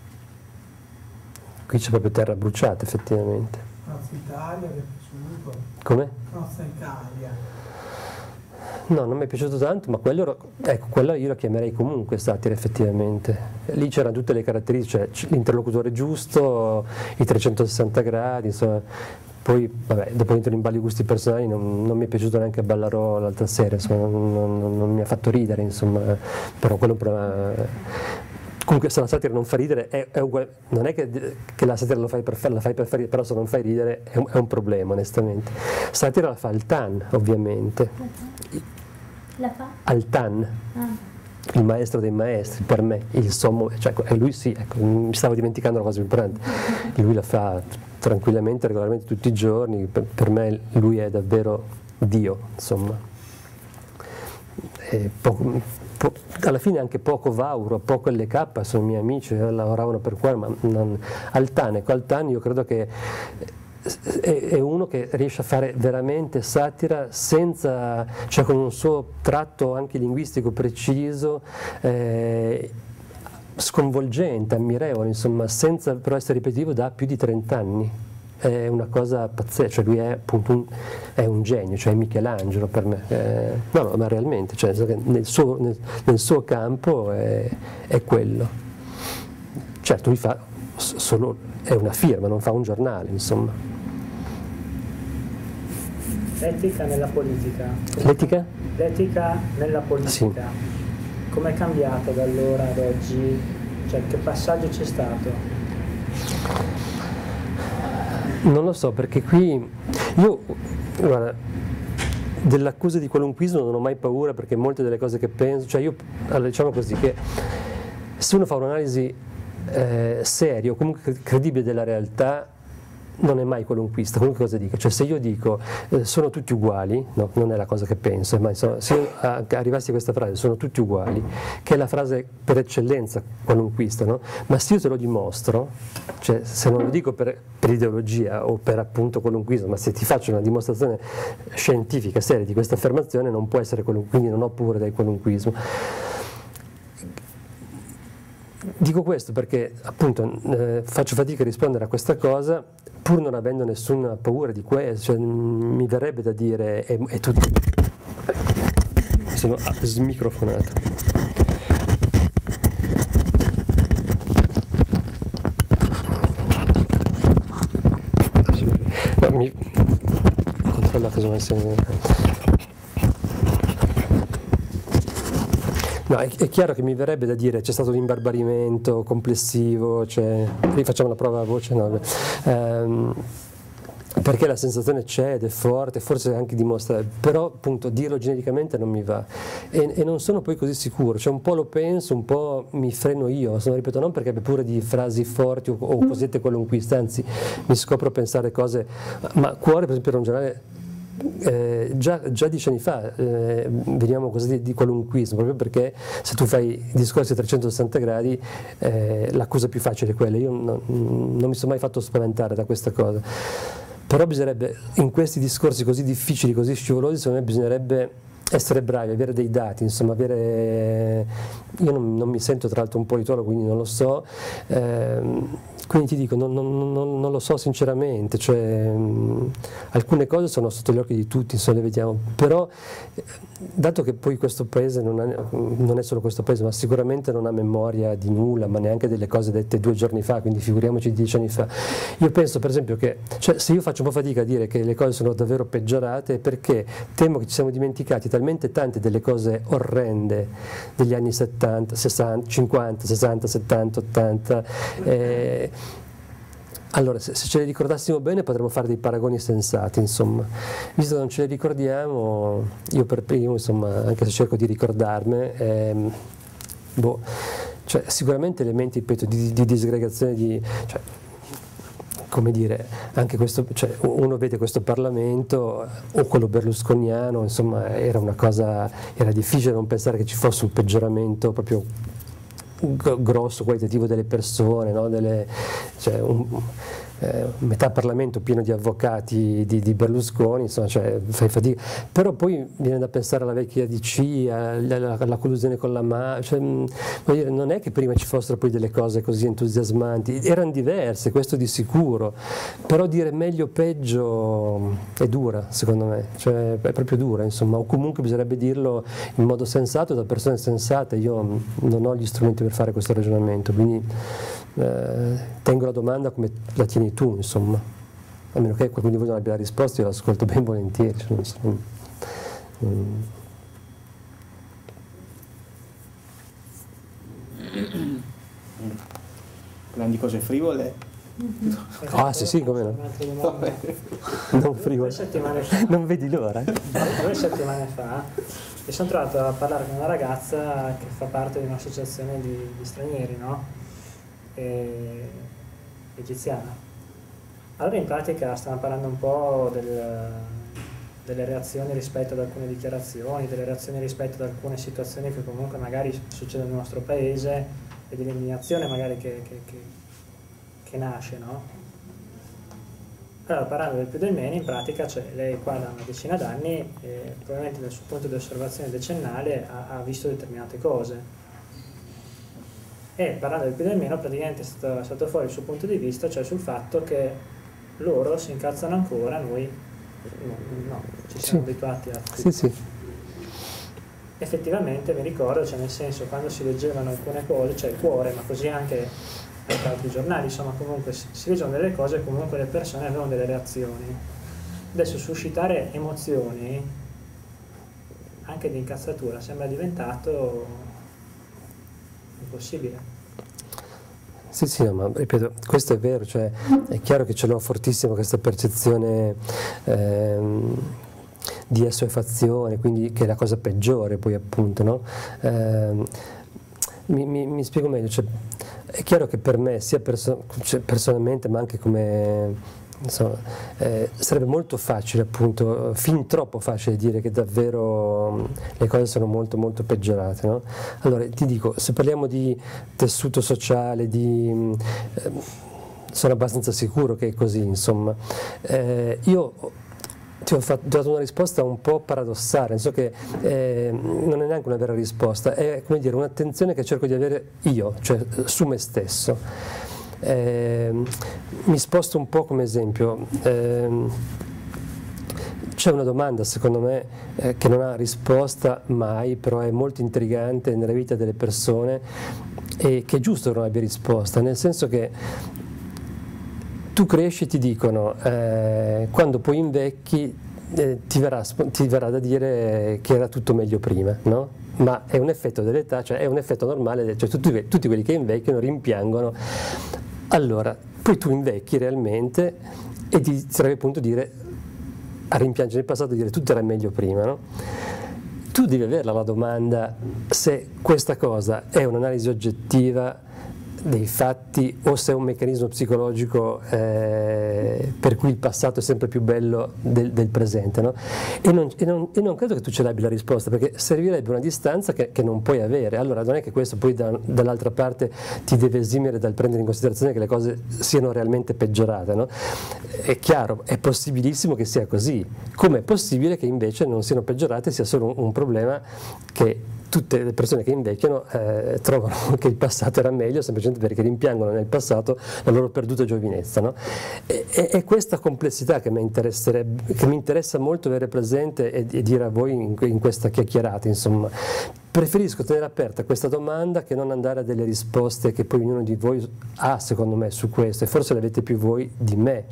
Qui c'è proprio terra bruciata effettivamente. Forza Italia vi è piaciuto? Come? Forza Italia. No, non mi è piaciuto tanto, ma quella io la chiamerei comunque satira effettivamente. Lì c'erano tutte le caratteristiche, cioè l'interlocutore giusto, i 360 gradi, insomma. Poi, vabbè, dopo entro in balli gusti personali, non mi è piaciuto neanche Ballarò l'altra sera, insomma, non mi ha fatto ridere, insomma, però quello è un problema... Comunque se la satira non fa ridere, non è che la satira la fai per far ridere, però se non fai ridere è un problema, onestamente. Satira la fa Altan, ovviamente. La fa? Altan, il maestro dei maestri, per me, il sommo, cioè lui sì, ecco, mi stavo dimenticando una cosa importante, lui la fa tranquillamente, regolarmente tutti i giorni, per me lui è davvero Dio, insomma. Alla fine anche poco Vauro, poco LK, sono miei amici, lavoravano per quello, ma Altan io credo che è uno che riesce a fare veramente satira senza, cioè con un suo tratto anche linguistico preciso, sconvolgente, ammirevole, insomma, senza però essere ripetitivo da più di 30 anni. È una cosa pazzesca, cioè lui è appunto un genio, cioè è Michelangelo per me, no, ma realmente, cioè, nel suo campo è quello. Certo lui fa solo, è una firma, non fa un giornale, insomma. L'etica nella politica. L'etica? L'etica nella politica. Sì. Com'è cambiata da allora ad oggi? Cioè che passaggio c'è stato? Non lo so, perché qui io, guarda, dell'accusa di qualunquismo non ho mai paura, perché molte delle cose che penso, cioè io, allora, diciamo così, che se uno fa un'analisi seria o comunque credibile della realtà, non è mai qualunquista, comunque cosa dico? Cioè se io dico sono tutti uguali, no, non è la cosa che penso, ma insomma, se io arrivassi a questa frase, sono tutti uguali, che è la frase per eccellenza qualunquista, no? Ma se io te lo dimostro, cioè se non lo dico per ideologia o per appunto qualunquismo, ma se ti faccio una dimostrazione scientifica seria di questa affermazione, non può essere qualunquismo, quindi non ho paura del qualunquismo. Dico questo perché appunto faccio fatica a rispondere a questa cosa pur non avendo nessuna paura di questo, cioè, mi verrebbe da dire è tutto. Sono smicrofonato. No, mi controlla cosa No, è chiaro che mi verrebbe da dire c'è stato un imbarbarimento complessivo, cioè, rifacciamo la prova a voce, no, perché la sensazione c'è ed è forte, forse anche dimostra, però appunto dirlo genericamente non mi va e non sono poi così sicuro, cioè un po' lo penso, un po' mi freno io, se non ripeto non perché abbia pure di frasi forti o cosiddette qualunquiste, anzi mi scopro a pensare cose, ma Cuore per esempio era un giornale già 10 anni fa veniamo così di qualunquismo, proprio perché se tu fai discorsi a 360 gradi l'accusa più facile è quella. Io non mi sono mai fatto spaventare da questa cosa, però bisognerebbe in questi discorsi così difficili, così scivolosi, secondo me bisognerebbe essere bravi, avere dei dati, insomma, io non mi sento tra l'altro un politologo, quindi non lo so, quindi ti dico, non lo so sinceramente, cioè, alcune cose sono sotto gli occhi di tutti, insomma, le vediamo, però dato che poi questo paese non è solo questo paese, ma sicuramente non ha memoria di nulla, ma neanche delle cose dette 2 giorni fa, quindi figuriamoci 10 anni fa, io penso per esempio che, cioè, se io faccio un po' fatica a dire che le cose sono davvero peggiorate è perché temo che ci siamo dimenticati talmente tante delle cose orrende degli anni 70, 60, 50, 60, 70, 80, Allora, se ce le ricordassimo bene potremmo fare dei paragoni sensati, insomma. Visto che non ce le ricordiamo, io per primo, insomma, anche se cerco di ricordarmene, cioè, sicuramente elementi, ripeto, di disgregazione, cioè, come dire, anche questo, cioè, uno vede questo Parlamento, o quello berlusconiano, insomma, era difficile non pensare che ci fosse un peggioramento proprio grosso, qualitativo delle persone, no? Cioè metà Parlamento pieno di avvocati di Berlusconi, insomma, cioè, fai fatica. Però poi viene da pensare alla vecchia DC, alla collusione con la mafia, cioè, non è che prima ci fossero poi delle cose così entusiasmanti, erano diverse, questo di sicuro, però dire meglio o peggio è dura, secondo me, cioè, è proprio dura, insomma, o comunque bisognerebbe dirlo in modo sensato, da persone sensate. Io non ho gli strumenti per fare questo ragionamento, quindi tengo la domanda come la tieni tu, insomma, a meno che qualcuno di voi non abbia la risposta, io l'ascolto ben volentieri. Parliamo di cose frivole? Ah sì, come no. Non frivole. Non vedi l'ora? 2 settimane fa mi sono trovato a parlare con una ragazza che fa parte di un'associazione di stranieri, no? Egiziana. Allora in pratica stavamo parlando un po' delle reazioni rispetto ad alcune dichiarazioni, delle reazioni rispetto ad alcune situazioni che comunque magari succedono nel nostro paese e dell'indignazione magari che nasce, no? Allora, parlando del più del meno, in pratica, cioè, lei qua da una decina d'anni, probabilmente dal suo punto di osservazione decennale ha visto determinate cose. E parlando del più del meno, praticamente è stato fuori il suo punto di vista, cioè sul fatto che loro si incazzano ancora, noi no, ci siamo abituati a tutto. Sì. Effettivamente mi ricordo, cioè nel senso, quando si leggevano alcune cose, cioè il Cuore, ma così anche altri giornali, insomma, comunque si leggevano delle cose e comunque le persone avevano delle reazioni. Adesso suscitare emozioni, anche di incazzatura, sembra diventato impossibile. Sì, ma ripeto, questo è vero, cioè è chiaro che ce l'ho fortissimo questa percezione di assuefazione, quindi che è la cosa peggiore poi, appunto, no? Mi spiego meglio, cioè, è chiaro che per me, sia personalmente ma anche come, insomma, sarebbe molto facile, appunto, fin troppo facile dire che davvero le cose sono molto molto peggiorate, no? Allora ti dico, se parliamo di tessuto sociale, sono abbastanza sicuro che è così, insomma. Io ti ho dato una risposta un po' paradossale, nel senso che non è neanche una vera risposta, è, come dire, un'attenzione che cerco di avere io, cioè su me stesso. Mi sposto un po' come esempio. C'è una domanda, secondo me, che non ha risposta mai, però è molto intrigante nella vita delle persone e che è giusto che non abbia risposta, nel senso che tu cresci e ti dicono, quando poi invecchi ti verrà da dire che era tutto meglio prima, no? Ma è un effetto dell'età, cioè è un effetto normale, cioè tutti quelli che invecchiano rimpiangono. Allora, poi tu invecchi realmente e ti sarebbe appunto dire, a rimpiangere il passato, dire tutto era meglio prima, no? Tu devi averla la domanda se questa cosa è un'analisi oggettiva dei fatti o se è un meccanismo psicologico per cui il passato è sempre più bello del presente, no? E non credo che tu ce l'abbia la risposta, perché servirebbe una distanza che non puoi avere. Allora non è che questo poi dall'altra parte ti deve esimere dal prendere in considerazione che le cose siano realmente peggiorate, no? È chiaro, è possibilissimo che sia così, come è possibile che invece non siano peggiorate, sia solo un problema che tutte le persone che invecchiano trovano che il passato era meglio semplicemente perché rimpiangono nel passato la loro perduta giovinezza, no? È questa complessità che mi interessa molto avere presente e dire a voi in questa chiacchierata, insomma, preferisco tenere aperta questa domanda che non andare a delle risposte che poi ognuno di voi ha, secondo me, su questo, e forse le avete più voi di me.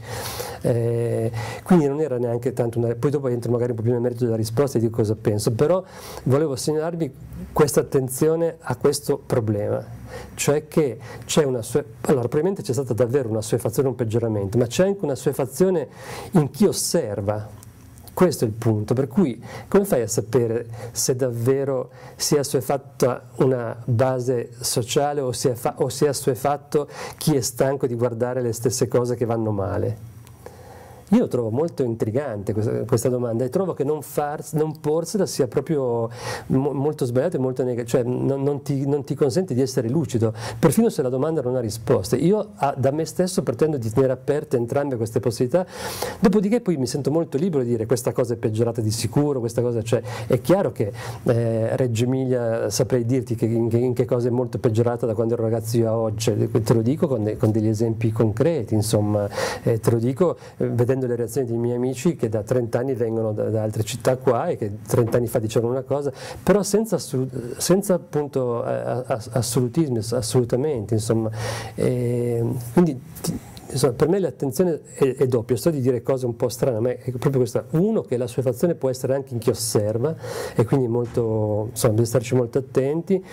Quindi non era neanche tanto poi dopo entro magari un po' più nel merito della risposta e di cosa penso, però volevo segnalarvi questa attenzione a questo problema, cioè che c'è allora probabilmente c'è stata davvero una assuefazione, un peggioramento, ma c'è anche una assuefazione in chi osserva. Questo è il punto, per cui come fai a sapere se davvero si è assuefatta una base sociale o si è assuefatto chi è stanco di guardare le stesse cose che vanno male? Io trovo molto intrigante questa domanda e trovo che non porsela sia proprio molto sbagliato e molto negativo, cioè non ti consente di essere lucido, perfino se la domanda non ha risposte. Io da me stesso pretendo di tenere aperte entrambe queste possibilità, dopodiché poi mi sento molto libero di dire questa cosa è peggiorata di sicuro, questa cosa, cioè è chiaro che Reggio Emilia saprei dirti in che cosa è molto peggiorata da quando ero ragazzo io a oggi, cioè, te lo dico con degli esempi concreti, insomma, te lo dico vedendo le reazioni dei miei amici che da 30 anni vengono da altre città qua e che 30 anni fa dicevano una cosa, però senza appunto assolutismi, assolutamente, insomma. Quindi insomma, per me l'attenzione è doppia, sto di dire cose un po' strane, ma è proprio questa: uno, che la suefazione può essere anche in chi osserva e quindi molto, insomma, bisogna starci molto attenti.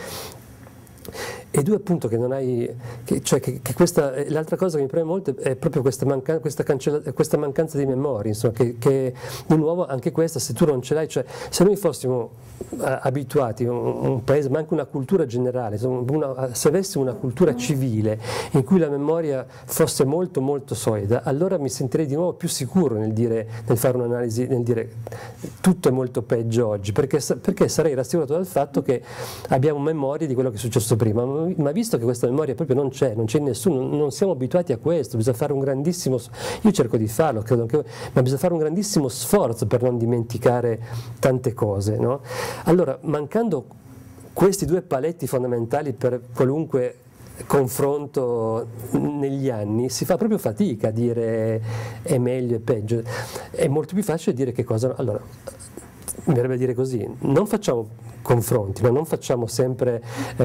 E due, appunto, che non hai, che questa, l'altra cosa che mi preme molto è proprio questa mancanza di memoria, insomma, che di nuovo anche questa, se tu non ce l'hai, cioè se noi fossimo abituati, un paese, ma anche una cultura generale, insomma, se avessimo una cultura civile in cui la memoria fosse molto molto solida, allora mi sentirei di nuovo più sicuro nel fare un'analisi, nel dire tutto è molto peggio oggi, perché sarei rassicurato dal fatto che abbiamo memoria di quello che è successo prima. Ma visto che questa memoria proprio non c'è nessuno, non siamo abituati a questo, bisogna fare un grandissimo, io cerco di farlo, credo anche, ma bisogna fare un grandissimo sforzo per non dimenticare tante cose, no? Allora, mancando questi due paletti fondamentali per qualunque confronto negli anni, si fa proprio fatica a dire è meglio e peggio, è molto più facile dire che cosa. Allora, mi verrebbe a dire così: non facciamo confronti, non facciamo sempre,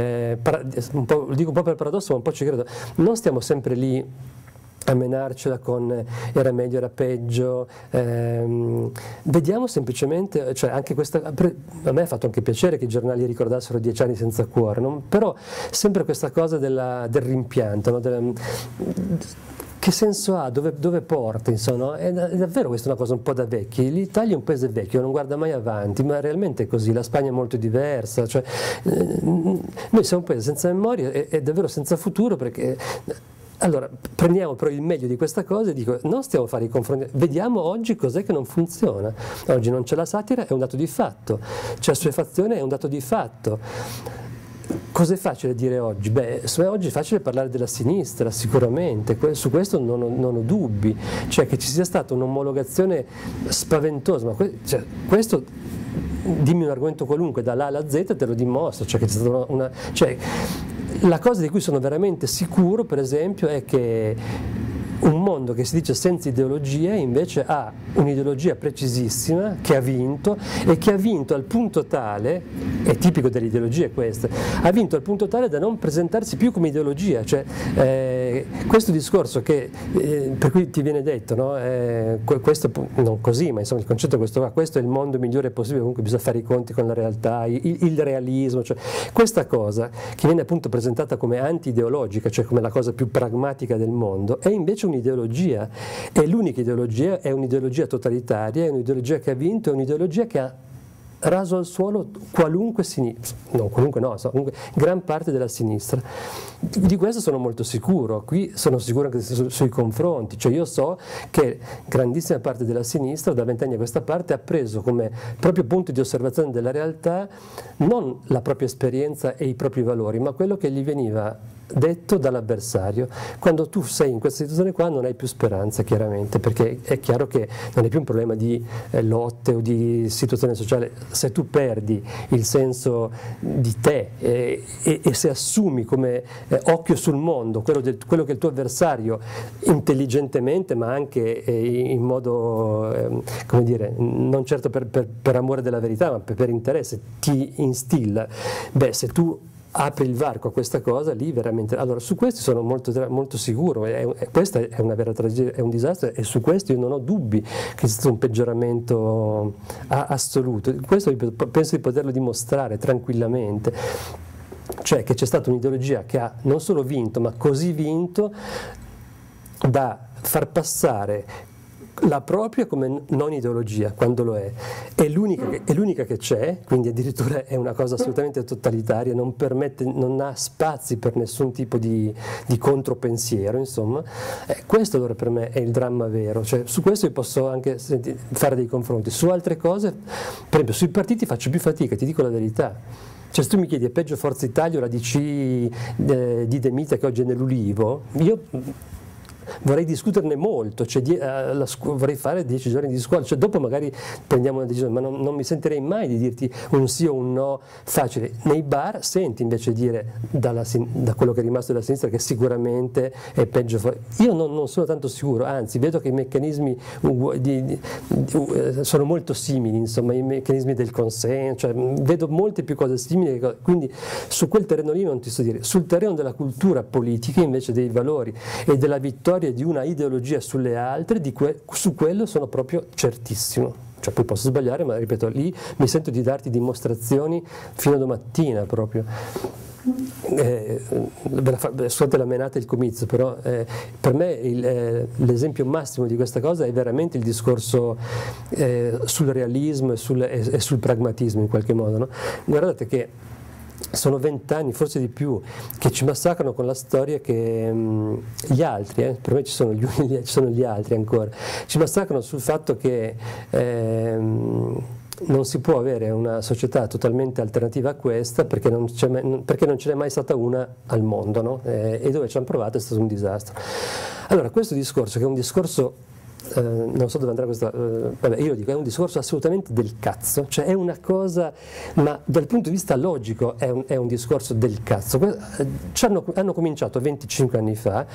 lo dico un po' per paradosso, ma un po' ci credo, non stiamo sempre lì a menarcela con era meglio, era peggio, vediamo semplicemente, cioè anche questa, a me ha fatto anche piacere che i giornali ricordassero 10 anni senza cuore, no? Però sempre questa cosa del rimpianto, no? Che senso ha? Dove porta? Insomma, è davvero questa una cosa un po' da vecchi. L'Italia è un paese vecchio, non guarda mai avanti, ma realmente è così. La Spagna è molto diversa. Cioè, noi siamo un paese senza memoria e davvero senza futuro, perché. Allora, prendiamo però il meglio di questa cosa e dico, non stiamo a fare i confronti, vediamo oggi cos'è che non funziona. Oggi non c'è la satira, è un dato di fatto. C'è assuefazione, è un dato di fatto. Cos'è facile dire oggi? Beh, oggi è facile parlare della sinistra, sicuramente, su questo non ho dubbi, cioè che ci sia stata un'omologazione spaventosa, ma questo, dimmi un argomento qualunque, dall'A alla Z te lo dimostro, cioè che c'è stata la cosa di cui sono veramente sicuro, per esempio, è che un mondo che si dice senza ideologie invece ha un'ideologia precisissima che ha vinto, e che ha vinto al punto tale, è tipico delle ideologie queste, ha vinto al punto tale da non presentarsi più come ideologia, cioè questo discorso che per cui ti viene detto, no? Questo non così, ma insomma il concetto è questo qua, questo è il mondo migliore possibile, comunque bisogna fare i conti con la realtà, il realismo, cioè questa cosa che viene appunto presentata come anti-ideologica, cioè come la cosa più pragmatica del mondo, è invece un'ideologia, e l'unica ideologia è un'ideologia totalitaria, è un'ideologia che ha vinto, è un'ideologia che ha raso al suolo qualunque sinistra, no, qualunque no, comunque gran parte della sinistra. Di questo sono molto sicuro, qui sono sicuro anche sui confronti, cioè io so che grandissima parte della sinistra da 20 anni a questa parte ha preso come proprio punto di osservazione della realtà non la propria esperienza e i propri valori, ma quello che gli veniva detto dall'avversario. Quando tu sei in questa situazione qua non hai più speranza, chiaramente, perché è chiaro che non è più un problema di lotte o di situazione sociale. Se tu perdi il senso di te e se assumi come occhio sul mondo quello che il tuo avversario intelligentemente, ma anche in modo come dire, non certo per amore della verità, ma per interesse, ti instilla, beh, se tu apri il varco a questa cosa, lì veramente... Allora, su questo sono molto sicuro, questa è una vera tragedia, è un disastro, e su questo io non ho dubbi che sia stato un peggioramento assoluto. Questo penso di poterlo dimostrare tranquillamente, cioè che c'è stata un'ideologia che ha non solo vinto, ma così vinto da far passare la propria come non ideologia, quando lo è l'unica che c'è, quindi addirittura è una cosa assolutamente totalitaria, non ha spazi per nessun tipo di contropensiero, insomma. Questo allora per me è il dramma vero, cioè, su questo io posso anche fare dei confronti, su altre cose, per esempio sui partiti faccio più fatica, ti dico la verità. Cioè, se tu mi chiedi è peggio Forza Italia o la DC di De Mita che oggi è nell'Ulivo, io vorrei discuterne molto, cioè, vorrei fare 10 giorni di scuola, cioè, dopo magari prendiamo una decisione, ma non mi sentirei mai di dirti un sì o un no facile. Nei bar senti invece dire da quello che è rimasto della sinistra che sicuramente è peggio. Io non sono tanto sicuro, anzi vedo che i meccanismi sono molto simili, insomma, i meccanismi del consenso, cioè, vedo molte più cose simili, quindi su quel terreno lì non ti so dire. Sul terreno della cultura politica invece, dei valori e della vittoria di una ideologia sulle altre, su quello sono proprio certissimo. Cioè, poi posso sbagliare, ma ripeto, lì mi sento di darti dimostrazioni fino a domattina proprio. Scusate la menata e il comizio, però per me l'esempio massimo di questa cosa è veramente il discorso sul realismo e sul pragmatismo, in qualche modo, no? Guardate che sono 20 anni, forse di più, che ci massacrano con la storia che gli altri, per me ci sono gli altri ancora, ci massacrano sul fatto che non si può avere una società totalmente alternativa a questa perché non ce n'è mai stata una al mondo, no? E dove ci hanno provato è stato un disastro. Allora, questo discorso, che è un discorso non so dove andrà questa, vabbè, io lo dico, è un discorso assolutamente del cazzo, cioè è una cosa, ma dal punto di vista logico è un discorso del cazzo. Hanno cominciato 25 anni fa,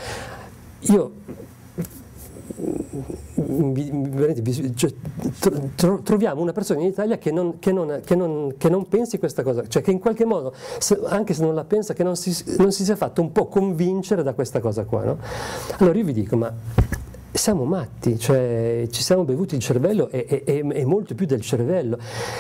cioè, troviamo una persona in Italia che non pensi questa cosa, cioè che in qualche modo, anche se non la pensa, che non si sia fatto un po' convincere da questa cosa qua, no? Allora io vi dico, ma siamo matti, cioè ci siamo bevuti il cervello e molto più del cervello.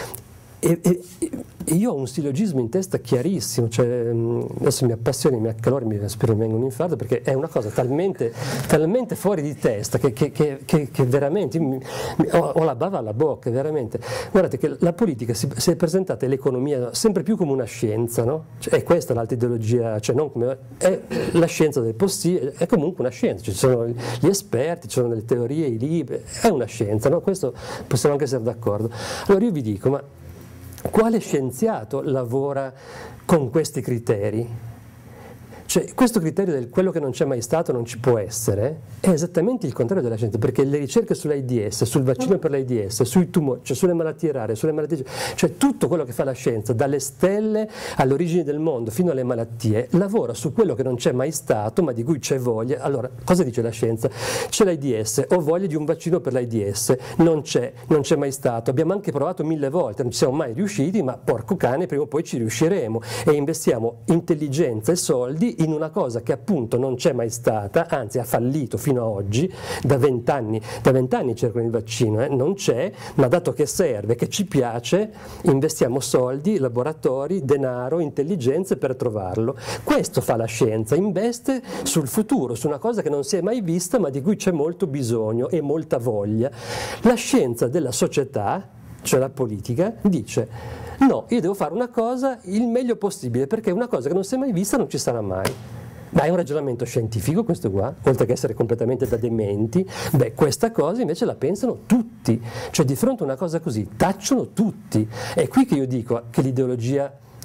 E io ho un sillogismo in testa chiarissimo, cioè, adesso mi appassiona, mi accalora, spero mi venga un infarto, perché è una cosa talmente fuori di testa che veramente ho la bava alla bocca, veramente. Guardate che la politica si è presentata, e l'economia, sempre più come una scienza, no? Cioè, è questa l'alta ideologia, cioè non come, è la scienza del possibile, è comunque una scienza, ci sono gli esperti, ci sono delle teorie, i libri, è una scienza, no? Questo possiamo anche essere d'accordo. Allora io vi dico, ma quale scienziato lavora con questi criteri? Cioè, questo criterio del quello che non c'è mai stato non ci può essere è esattamente il contrario della scienza, perché le ricerche sull'AIDS, sul vaccino per l'AIDS, sui tumori, cioè sulle malattie rare, sulle malattie, cioè tutto quello che fa la scienza, dalle stelle alle origini del mondo fino alle malattie, lavora su quello che non c'è mai stato ma di cui c'è voglia. Allora, cosa dice la scienza? C'è l'AIDS, ho voglia di un vaccino per l'AIDS, non c'è mai stato, abbiamo anche provato 1000 volte, non ci siamo mai riusciti, ma porco cane, prima o poi ci riusciremo, e investiamo intelligenza e soldi in una cosa che appunto non c'è mai stata, anzi ha fallito fino a oggi, da 20 anni cercano il vaccino, non c'è, ma dato che serve, che ci piace, investiamo soldi, laboratori, denaro, intelligenze per trovarlo. Questo fa la scienza, investe sul futuro, su una cosa che non si è mai vista ma di cui c'è molto bisogno e molta voglia. La scienza della società, cioè la politica, dice no, io devo fare una cosa il meglio possibile, perché una cosa che non si è mai vista non ci sarà mai. Ma è un ragionamento scientifico questo qua, oltre che essere completamente da dementi. Beh, questa cosa invece la pensano tutti, cioè di fronte a una cosa così tacciono tutti. È qui che io dico che l'ideologia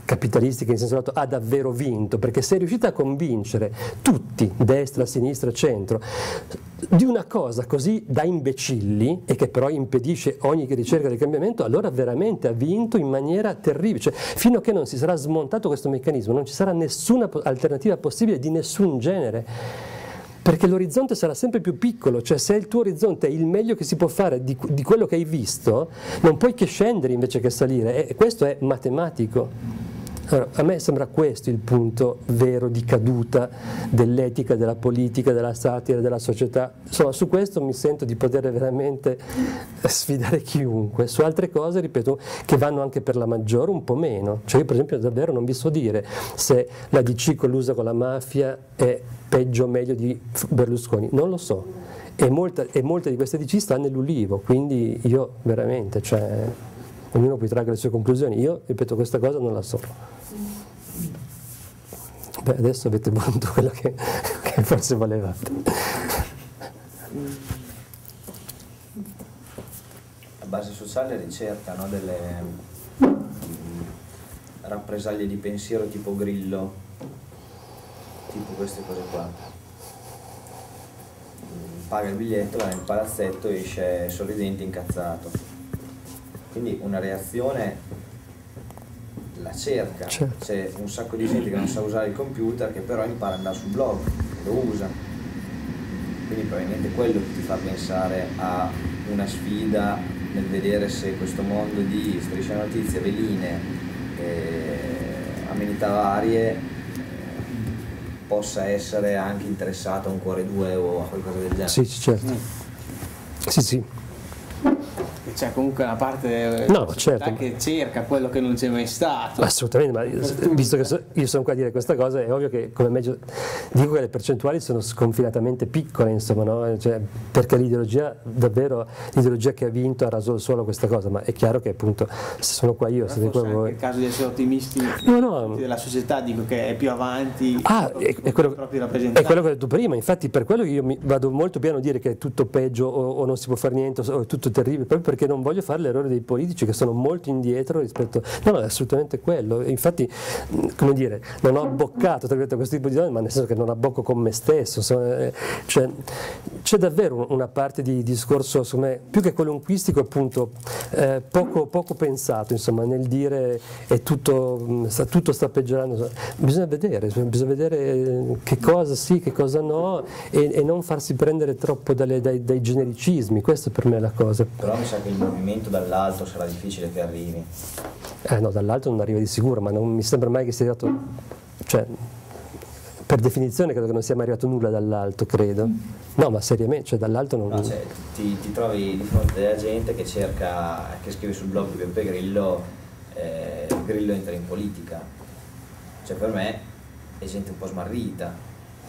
capitalistica in senso lato ha davvero vinto, perché se è riuscita a convincere tutti, destra, sinistra, centro, di una cosa così da imbecilli e che però impedisce ogni ricerca del cambiamento, allora veramente ha vinto in maniera terribile. Cioè, fino a che non si sarà smontato questo meccanismo non ci sarà nessuna alternativa possibile di nessun genere, perché l'orizzonte sarà sempre più piccolo. Cioè, se il tuo orizzonte è il meglio che si può fare di quello che hai visto, non puoi che scendere invece che salire, e questo è matematico. Allora, a me sembra questo il punto vero di caduta dell'etica, della politica, della satira, della società. Insomma, su questo mi sento di poter veramente sfidare chiunque. Su altre cose, ripeto, che vanno anche per la maggiore, un po' meno. Cioè, io per esempio davvero non vi so dire se la DC collusa con la mafia è peggio o meglio di Berlusconi, non lo so. E molte di queste DC stanno nell'ulivo, quindi io veramente, cioè, ognuno poi tragga le sue conclusioni. Io, ripeto, questa cosa non la so. Beh, adesso avete voluto quello che forse volevate. La base sociale ricerca, no, delle rappresaglie di pensiero tipo Grillo, tipo queste cose qua. Paga il biglietto, va nel palazzetto e esce sorridente, incazzato. Quindi una reazione la cerca. Certo. C'è un sacco di gente che non sa usare il computer, che però impara ad andare sul blog, lo usa. Quindi probabilmente quello che ti fa pensare a una sfida nel vedere se questo mondo di strisce notizie, veline, amenità varie possa essere anche interessato a un Cuore 2 o a qualcosa del genere. Sì, certo. Sì, sì. C'è comunque una parte certo, che cerca quello che non c'è mai stato. Assolutamente, ma visto che io sono qua a dire questa cosa, è ovvio che come meglio dico che le percentuali sono sconfinatamente piccole, insomma, no? Cioè, perché l'ideologia che ha vinto ha raso solo questa cosa, ma è chiaro che appunto se sono qua io, siete qua voi. È il caso di essere ottimisti della società, dico che è più avanti, è quello che ho detto prima. Infatti per quello io mi vado molto piano a dire che è tutto peggio o non si può fare niente o è tutto terribile, proprio perché non voglio fare l'errore dei politici che sono molto indietro rispetto. No, è assolutamente quello. Infatti, come dire, non ho abboccato questo tipo di donne, ma nel senso che non abbocco con me stesso. Cioè, c'è davvero una parte di discorso, secondo me, più che qualunquistico, appunto, poco pensato, insomma, nel dire tutto sta peggiorando. Bisogna vedere che cosa sì, che cosa no, e non farsi prendere troppo dai genericismi. Questo per me è la cosa. Però mi sa che il movimento dall'alto sarà difficile che arrivi. No, dall'alto non arriva di sicuro, ma non mi sembra mai che sia arrivato, cioè, per definizione credo che non sia mai arrivato nulla dall'alto, credo. No, ma seriamente, cioè dall'alto non... No, cioè, ti trovi di fronte della gente che cerca, che scrive sul blog di Beppe Grillo, Grillo entra in politica. Cioè per me è gente un po' smarrita.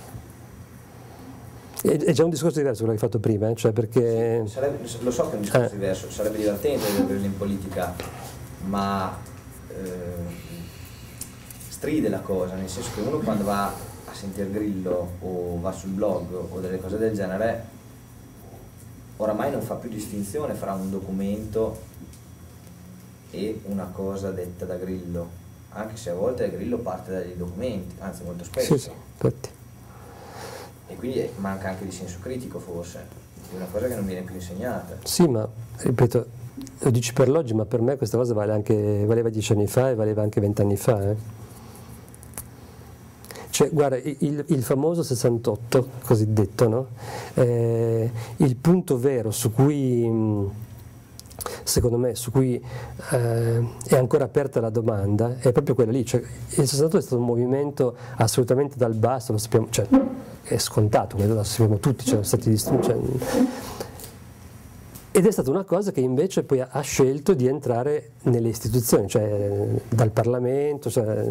È già un discorso diverso quello che hai fatto prima, cioè perché... Sì, lo so che è un discorso diverso, sarebbe divertente vedere in politica, ma stride la cosa, nel senso che uno quando va a sentire Grillo o va sul blog o delle cose del genere, oramai non fa più distinzione fra un documento e una cosa detta da Grillo, anche se a volte Grillo parte dagli documenti, anzi molto spesso. Sì, infatti. E quindi manca anche di senso critico, forse, è una cosa che non viene più insegnata. Sì, ma ripeto, lo dici per l'oggi, ma per me questa cosa valeva 10 anni fa e valeva anche 20 anni fa. Cioè, guarda, il famoso 68, cosiddetto, no? Il punto vero su cui, secondo me, è ancora aperta la domanda, è proprio quella lì. Cioè, il 68 è stato un movimento assolutamente dal basso, lo sappiamo, cioè, è scontato, lo sappiamo tutti, cioè, stati distrutti. Ed è stata una cosa che invece poi ha scelto di entrare nelle istituzioni, cioè dal Parlamento. Cioè,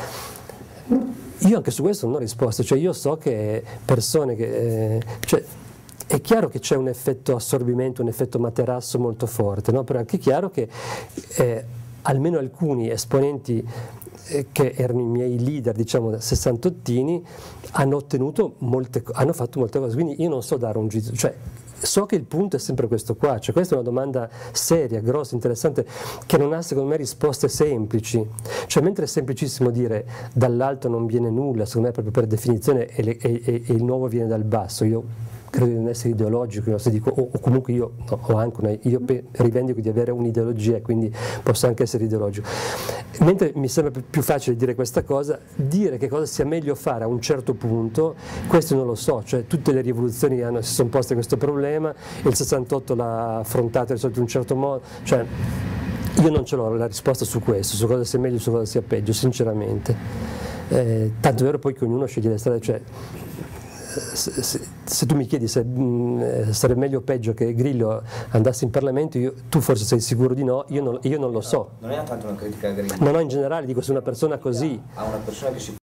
io anche su questo non ho risposto, cioè io so che persone che... cioè, è chiaro che c'è un effetto assorbimento, un effetto materasso molto forte, no? Però è anche chiaro che almeno alcuni esponenti che erano i miei leader, diciamo, sessantottini, hanno fatto molte cose, quindi io non so dare un giudizio, cioè so che il punto è sempre questo qua, cioè questa è una domanda seria, grossa, interessante, che non ha secondo me risposte semplici, cioè mentre è semplicissimo dire dall'alto non viene nulla, secondo me proprio per definizione e il nuovo viene dal basso, io credo di non essere ideologico, se dico, o comunque io, no, ho anche rivendico di avere un'ideologia, quindi posso anche essere ideologico. Mentre mi sembra più facile dire questa cosa, dire che cosa sia meglio fare a un certo punto, questo non lo so, cioè tutte le rivoluzioni si sono poste questo problema, il 68 l'ha affrontato in un certo modo, cioè io non ce l'ho la risposta su questo, su cosa sia meglio, su cosa sia peggio, sinceramente. Tanto è vero poi che ognuno sceglie le strade, cioè se tu mi chiedi se sarebbe meglio o peggio che Grillo andasse in Parlamento, tu forse sei sicuro di no, io non lo so. Non è tanto una critica a Grillo. No, in generale dico, se una persona così... A una persona che si